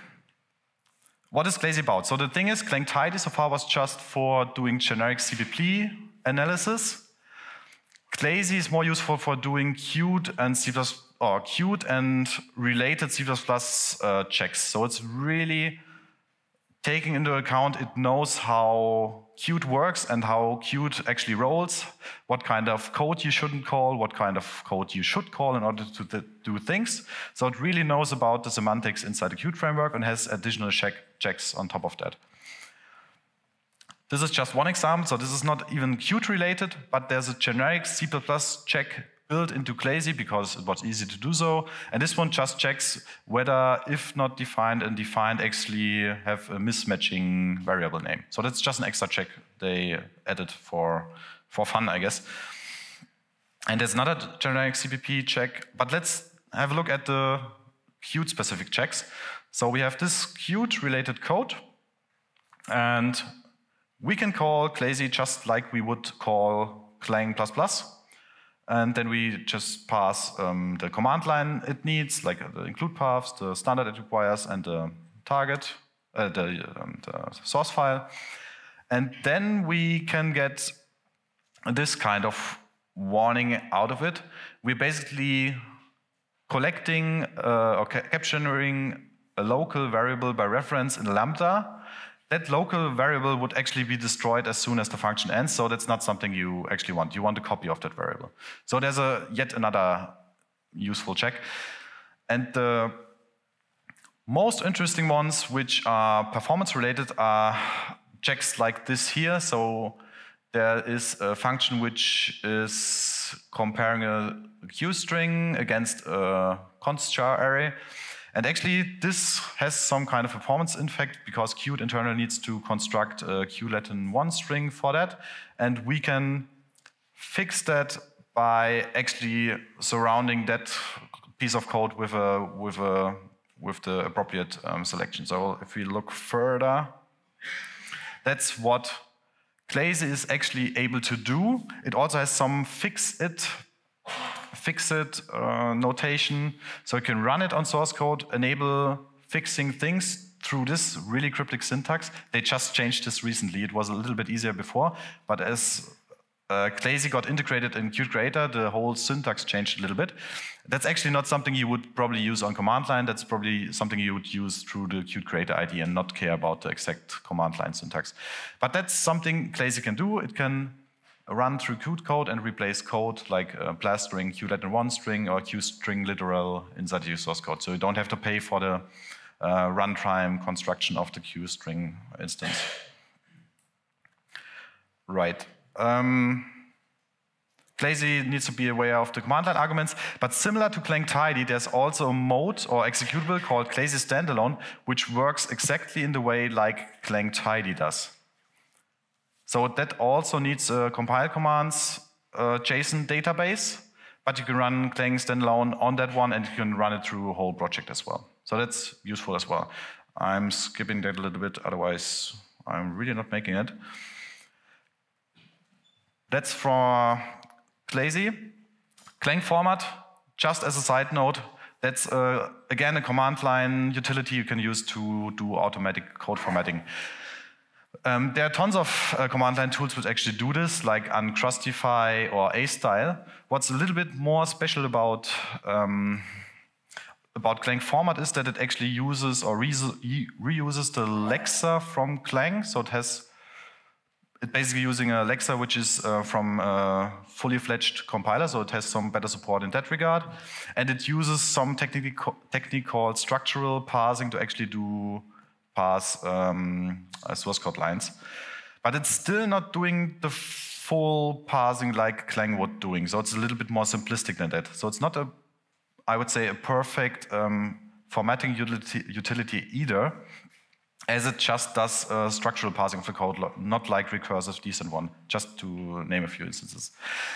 Speaker 1: What is Clazy about? So the thing is, Clang Tidy so far was just for doing generic C P P analysis. Clazy is more useful for doing Qt and C plus plus, or Qt and related C plus plus uh, checks. So it's really taking into account, it knows how Qt works and how Qt actually rolls, what kind of code you shouldn't call, what kind of code you should call in order to do things. So it really knows about the semantics inside the Qt framework and has additional check checks on top of that. This is just one example, so this is not even Qt related, but there's a generic C plus plus check built into Clazy because it was easy to do so. And this one just checks whether, if not defined and defined, actually have a mismatching variable name. So that's just an extra check they added for, for fun, I guess. And there's another generic C P P check, but let's have a look at the Qt specific checks. So we have this Qt related code, and we can call Clazy just like we would call Clang plus plus. And then we just pass um, the command line it needs, like the include paths, the standard it requires, and the target, uh, the, um, the source file. And then we can get this kind of warning out of it. We're basically collecting uh, or ca capturing a local variable by reference in Lambda. That local variable would actually be destroyed as soon as the function ends, so that's not something you actually want. You want a copy of that variable. So there's a yet another useful check. And the most interesting ones, which are performance related, are checks like this here. So there is a function which is comparing a Q string against a const char array. And actually, this has some kind of performance impact because Qt internal needs to construct a Q Latin one string for that. And we can fix that by actually surrounding that piece of code with a with a with the appropriate um, selection. So if we look further, that's what Clazy is actually able to do. It also has some fix it fix it uh, notation, so you can run it on source code, enable fixing things through this really cryptic syntax. They just changed this recently. It was a little bit easier before, but as uh, Clazy got integrated in Qt Creator, the whole syntax changed a little bit. That's actually not something you would probably use on command line. That's probably something you would use through the Qt Creator I D and not care about the exact command line syntax. But that's something Clazy can do. It can run through Qt code and replace code like a blast string, Q Latin one string, or Q string literal inside the source code. So you don't have to pay for the uh, runtime construction of the Q string instance. Right. Um, Clazy needs to be aware of the command line arguments, but similar to Clang Tidy, there's also a mode or executable called Clazy Standalone, which works exactly in the way like Clang Tidy does. So that also needs a compile commands uh, JSON database, but you can run Clang standalone on that one, and you can run it through a whole project as well. So that's useful as well. I'm skipping that a little bit, otherwise I'm really not making it. That's for Clazy. Clang format, just as a side note, that's uh, again a command line utility you can use to do automatic code formatting. Um, there are tons of uh, command line tools which actually do this, like Uncrustify or A-Style. What's a little bit more special about um, about Clang format is that it actually uses or re reuses the Lexa from Clang. So it has it basically using a Lexa which is uh, from a fully fledged compiler, so it has some better support in that regard. And it uses some technique, technique called structural parsing to actually do parse um, uh, source code lines. But it's still not doing the full parsing like Clang would doing. So it's a little bit more simplistic than that. So it's not a, I would say, a perfect um, formatting utility, utility either, as it just does uh, structural parsing of the code, not like recursive decent one, just to name a few instances.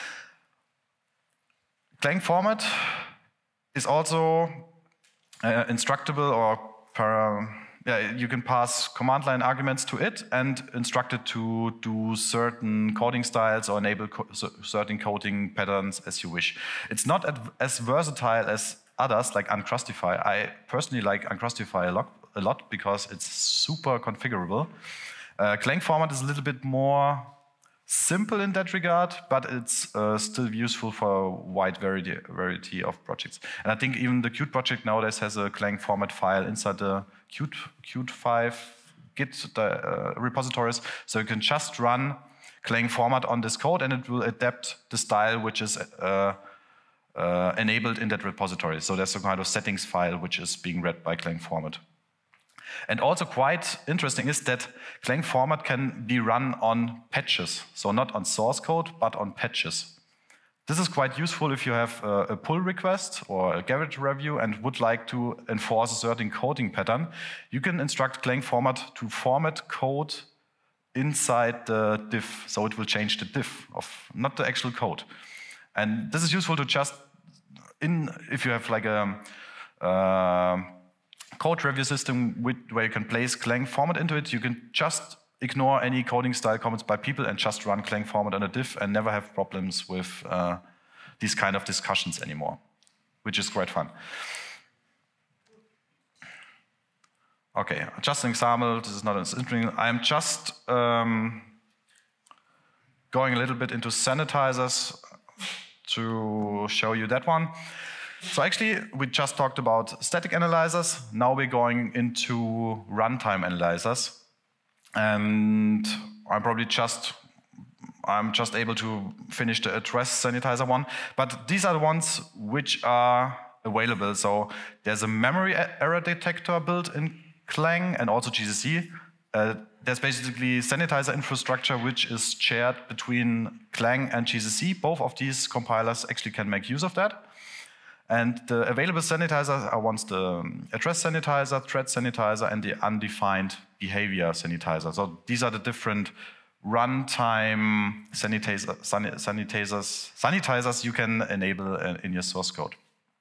Speaker 1: Clang format is also uh, instructable or per, yeah, you can pass command line arguments to it and instruct it to do certain coding styles or enable co certain coding patterns as you wish. It's not as versatile as others like Uncrustify. I personally like Uncrustify a lot, a lot because it's super configurable. Uh, Clang format is a little bit more simple in that regard, but it's uh, still useful for a wide variety, variety of projects. And I think even the Qt project nowadays has a Clang format file inside the Qt, Qt five Git uh, repositories, so you can just run Clang format on this code and it will adapt the style which is uh, uh, enabled in that repository. So there's a kind of settings file which is being read by Clang format. And also quite interesting is that Clang format can be run on patches. So not on source code, but on patches. This is quite useful if you have a, a pull request or a Garrett review and would like to enforce a certain coding pattern. You can instruct Clang format to format code inside the diff. So it will change the diff of not the actual code. And this is useful to just, in if you have like a, uh, code review system with, where you can place Clang format into it, you can just ignore any coding style comments by people and just run Clang format on a diff and never have problems with uh, these kind of discussions anymore, which is quite fun. Okay, just an example, this is not as interesting. I'm just um, going a little bit into sanitizers to show you that one. So actually, we just talked about static analyzers. Now we're going into runtime analyzers. And I'm probably just, I'm just able to finish the address sanitizer one. But these are the ones which are available. So there's a memory error detector built in Clang and also G C C. Uh, there's basically sanitizer infrastructure which is shared between Clang and G C C. Both of these compilers actually can make use of that. And the available sanitizers are ones the address sanitizer, thread sanitizer, and the undefined behavior sanitizer. So these are the different runtime sanitizer, sanitizers, sanitizers you can enable in your source code.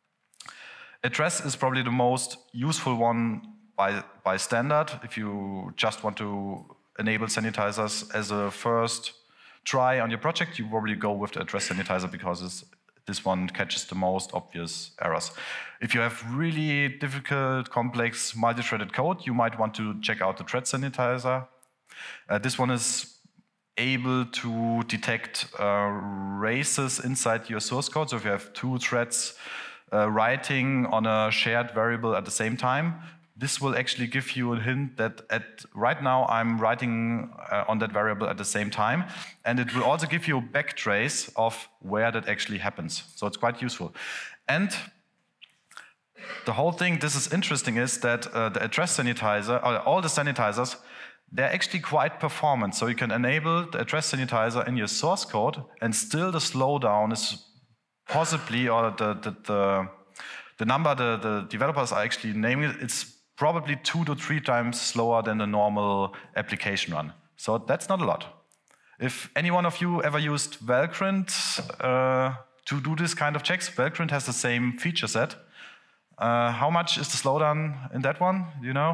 Speaker 1: Address is probably the most useful one by, by standard. If you just want to enable sanitizers as a first try on your project, you probably go with the address sanitizer because it's this one catches the most obvious errors. If you have really difficult, complex, multi-threaded code, you might want to check out the thread sanitizer. Uh, this one is able to detect uh, races inside your source code. So if you have two threads uh, writing on a shared variable at the same time, this will actually give you a hint that at right now I'm writing uh, on that variable at the same time. And it will also give you a backtrace of where that actually happens. So it's quite useful. And the whole thing, this is interesting, is that uh, the address sanitizer, or all the sanitizers, they're actually quite performant. So you can enable the address sanitizer in your source code and still the slowdown is possibly, or the, the, the, the number the, the developers are actually naming it, it's probably two to three times slower than the normal application run. So that's not a lot. If any one of you ever used Valgrind uh, to do this kind of checks, Valgrind has the same feature set. Uh, how much is the slowdown in that one? Do you know?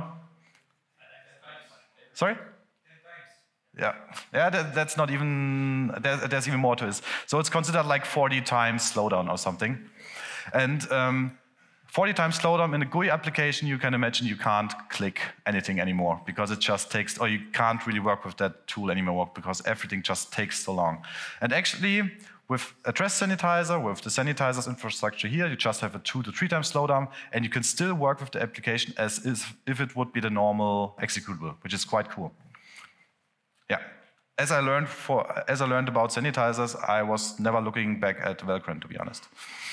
Speaker 1: Sorry? Yeah, yeah. That, that's not even. There, there's even more to it. So it's considered like forty times slowdown or something. And um, forty times slowdown in a G U I application, you can imagine you can't click anything anymore because it just takes, or you can't really work with that tool anymore because everything just takes so long. And actually, with address sanitizer, with the sanitizers infrastructure here, you just have a two to three times slowdown, and you can still work with the application as if it would be the normal executable, which is quite cool. Yeah. As I learned for, as I learned about sanitizers, I was never looking back at Valgrind, to be honest.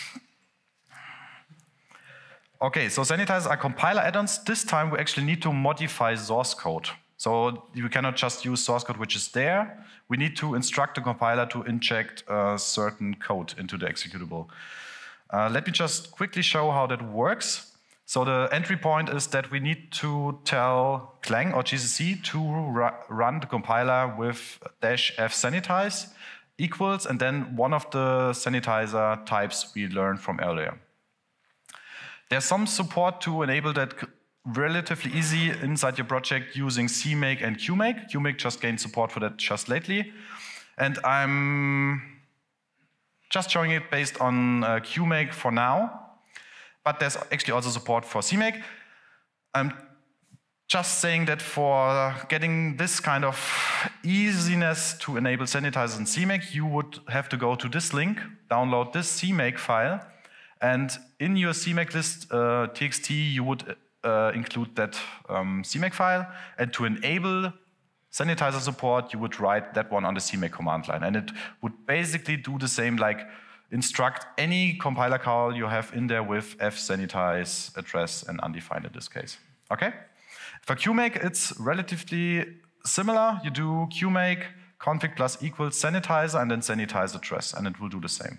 Speaker 1: Okay, so sanitizers are compiler add-ons. This time we actually need to modify source code. So you cannot just use source code which is there. We need to instruct the compiler to inject a certain code into the executable. Uh, let me just quickly show how that works. So the entry point is that we need to tell Clang or G C C to ru run the compiler with dash f sanitize equals, and then one of the sanitizer types we learned from earlier. There's some support to enable that relatively easy inside your project using C make and Q make. Q make just gained support for that just lately. And I'm just showing it based on uh, Q make for now. But there's actually also support for C make. I'm just saying that for getting this kind of easiness to enable sanitizers in C make, you would have to go to this link, download this C make file, and in your C make list uh, T X T, you would uh, include that um, C make file. And to enable sanitizer support, you would write that one on the C make command line. And it would basically do the same, like instruct any compiler call you have in there with fsanitize, address, and undefined in this case. Okay? For Q make, it's relatively similar. You do Q make config plus equals sanitizer and then sanitize address, and it will do the same.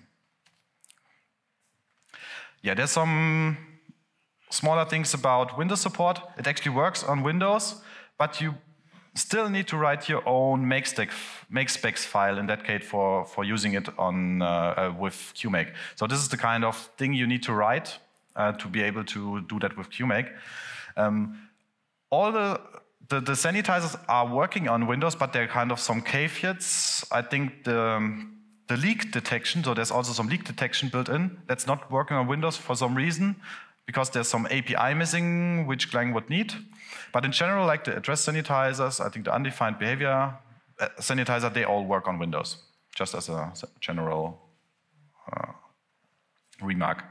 Speaker 1: Yeah, there's some smaller things about Windows support. It actually works on Windows, but you still need to write your own makespec, makespecs file in that case for, for using it on, uh, uh, with Q make. So this is the kind of thing you need to write uh, to be able to do that with Q make. Um, all the, the, the sanitizers are working on Windows, but there are kind of some caveats. I think the, um, the leak detection, so there's also some leak detection built in, that's not working on Windows for some reason, because there's some A P I missing, which Clang would need. But in general, like the address sanitizers, I think the undefined behavior uh, sanitizer, they all work on Windows, just as a general uh, remark.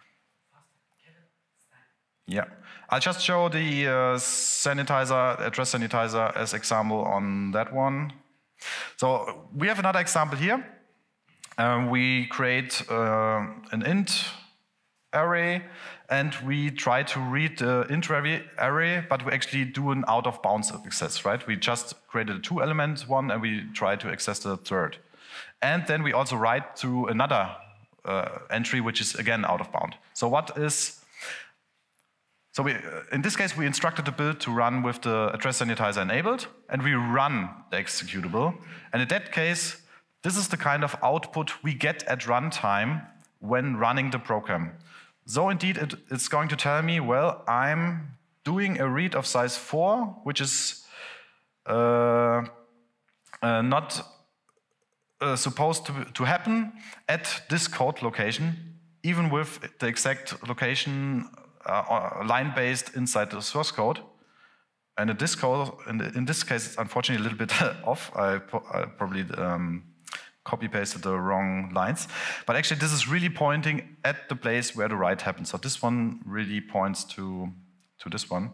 Speaker 1: Yeah, I'll just show the uh, sanitizer, address sanitizer as example on that one. So we have another example here. Um, we create uh, an int array, and we try to read the int array, but we actually do an out-of-bounds access, right? We just created a two-element one, and we try to access the third. And then we also write to another uh, entry, which is again out-of-bound. So what is... So we, in this case, we instructed the build to run with the address sanitizer enabled, and we run the executable. And in that case, this is the kind of output we get at runtime when running the program. So indeed, it, it's going to tell me, well, I'm doing a read of size four, which is uh, uh, not uh, supposed to, to happen at this code location, even with the exact location uh, line-based inside the source code. And in this, code, in, in this case, it's unfortunately a little bit off. I, I probably um, copy-pasted the wrong lines. But actually, this is really pointing at the place where the write happens. So this one really points to, to this one.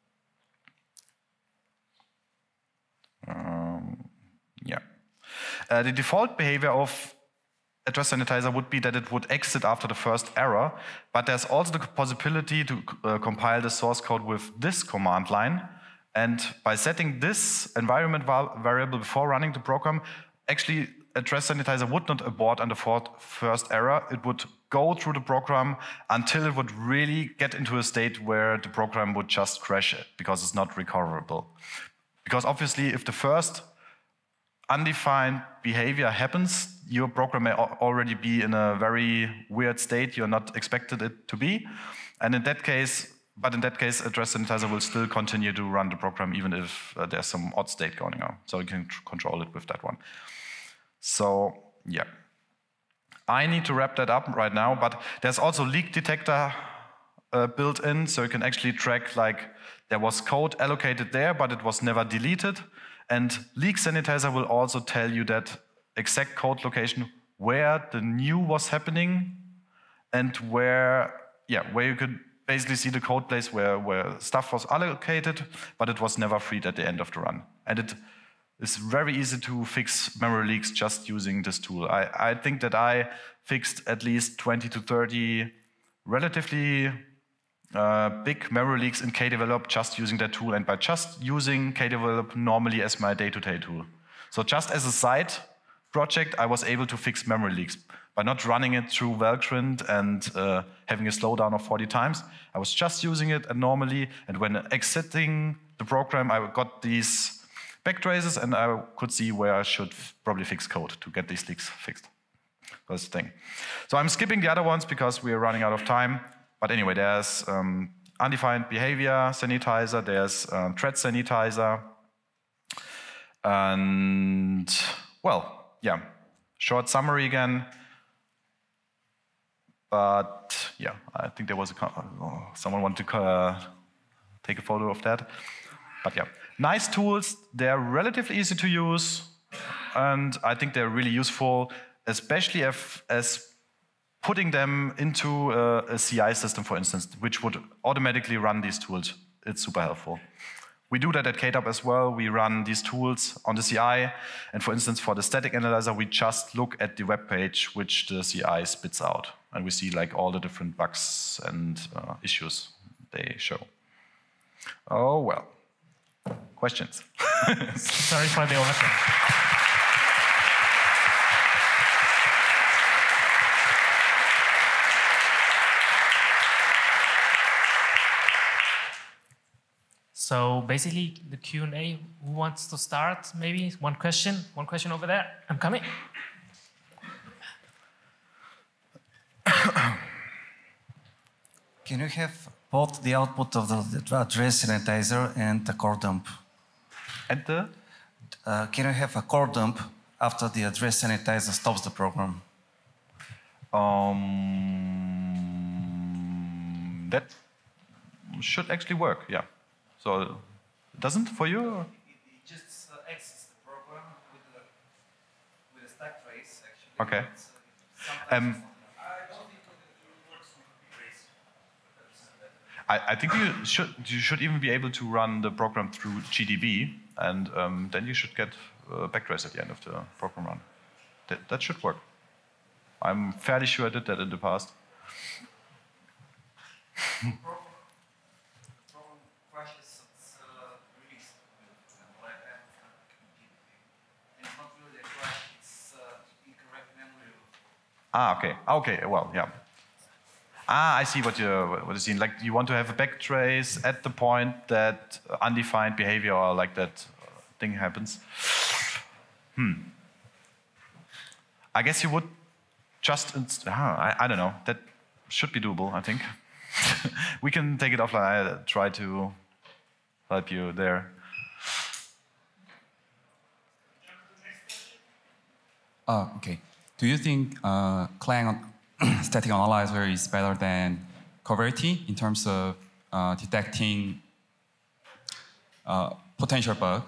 Speaker 1: Um, yeah. Uh, the default behavior of address sanitizer would be that it would exit after the first error, but there's also the possibility to uh, compile the source code with this command line. And by setting this environment variable before running the program, actually address sanitizer would not abort on the first error. It would go through the program until it would really get into a state where the program would just crash it because it's not recoverable. Because obviously, if the first undefined behavior happens, your program may already be in a very weird state you're not expected it to be. And in that case, but in that case, address sanitizer will still continue to run the program even if uh, there's some odd state going on. So you can control it with that one. So, yeah. I need to wrap that up right now, but there's also leak detector uh, built in, so you can actually track, like, there was code allocated there, but it was never deleted. And Leak Sanitizer will also tell you that exact code location where the new was happening and where, yeah, where you could basically see the code place where, where stuff was allocated, but it was never freed at the end of the run. And it is very easy to fix memory leaks just using this tool. I, I think that I fixed at least twenty to thirty relatively uh, big memory leaks in Kdevelop just using that tool, and by just using Kdevelop normally as my day-to-day tool. So just as a side project, I was able to fix memory leaks by not running it through Valgrind and uh, having a slowdown of forty times. I was just using it normally, and when exiting the program, I got these backtraces, and I could see where I should probably fix code to get these leaks fixed. That's the thing. So I'm skipping the other ones because we're running out of time. But anyway, there's um, undefined behavior sanitizer, there's um, thread sanitizer, and, well, yeah, short summary again. But yeah, I think there was a, oh, someone wanted to uh, take a photo of that. But yeah, nice tools. They're relatively easy to use, and I think they're really useful, especially if, as putting them into a, a C I system, for instance, which would automatically run these tools. It's super helpful. We do that at K D A P as well. We run these tools on the C I, and for instance, for the static analyzer, we just look at the web page which the C I spits out, and we see like all the different bugs and uh, issues they show. Oh well. Questions?
Speaker 2: Sorry for the overtime. So basically, the Q and A, who wants to start? Maybe one question, one question over there. I'm coming.
Speaker 3: Can you have both the output of the address sanitizer and the core dump?
Speaker 1: And the?
Speaker 3: Uh, can you have a core dump after the address sanitizer stops the program?
Speaker 1: Um, that should actually work, yeah. So, it doesn't for you? Or?
Speaker 3: It, it just uh, exits the program with a, with a stack trace, actually.
Speaker 1: Okay.
Speaker 3: It's, uh,
Speaker 1: um, I, I think you should you should even be able to run the program through G D B, and um, then you should get uh, backtrace at the end of the program run. That, that should work. I'm fairly sure I did that in the past. Ah, okay. Okay, well, yeah. Ah, I see what you're, what you're seeing. Like, you want to have a backtrace at the point that undefined behavior or like that thing happens. Hmm. I guess you would just, ah, I, I don't know. That should be doable, I think. We can take it offline. I try to help you there.
Speaker 4: Uh, okay. Do you think uh, Clang static analyzer is better than Coverity in terms of uh, detecting uh, potential bug?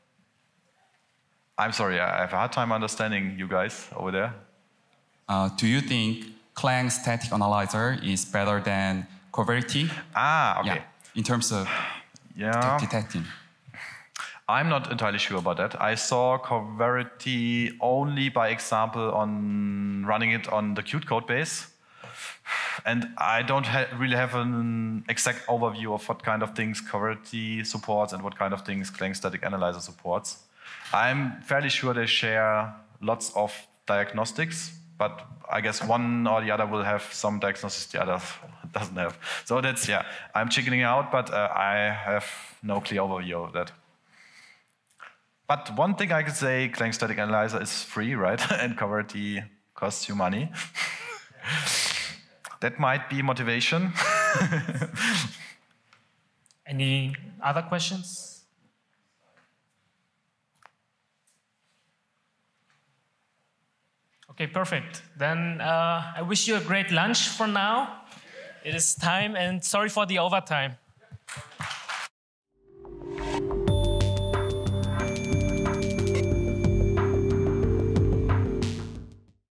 Speaker 1: I'm sorry, I have a hard time understanding you guys over there.
Speaker 4: Uh, do you think Clang static analyzer is better than Coverity?
Speaker 1: Ah, okay.
Speaker 4: Yeah, in terms of
Speaker 1: yeah.
Speaker 4: de detecting.
Speaker 1: I'm not entirely sure about that. I saw Coverity only by example on running it on the Qt code base. And I don't ha really have an exact overview of what kind of things Coverity supports and what kind of things Clang Static Analyzer supports. I'm fairly sure they share lots of diagnostics, but I guess one or the other will have some diagnostics the other doesn't have. So that's, yeah, I'm chickening out, but uh, I have no clear overview of that. But one thing I could say, Clang Static Analyzer is free, right? And Coverity costs you money. That might be motivation.
Speaker 2: Any other questions? Okay, perfect. Then uh, I wish you a great lunch for now. It is time, and sorry for the overtime.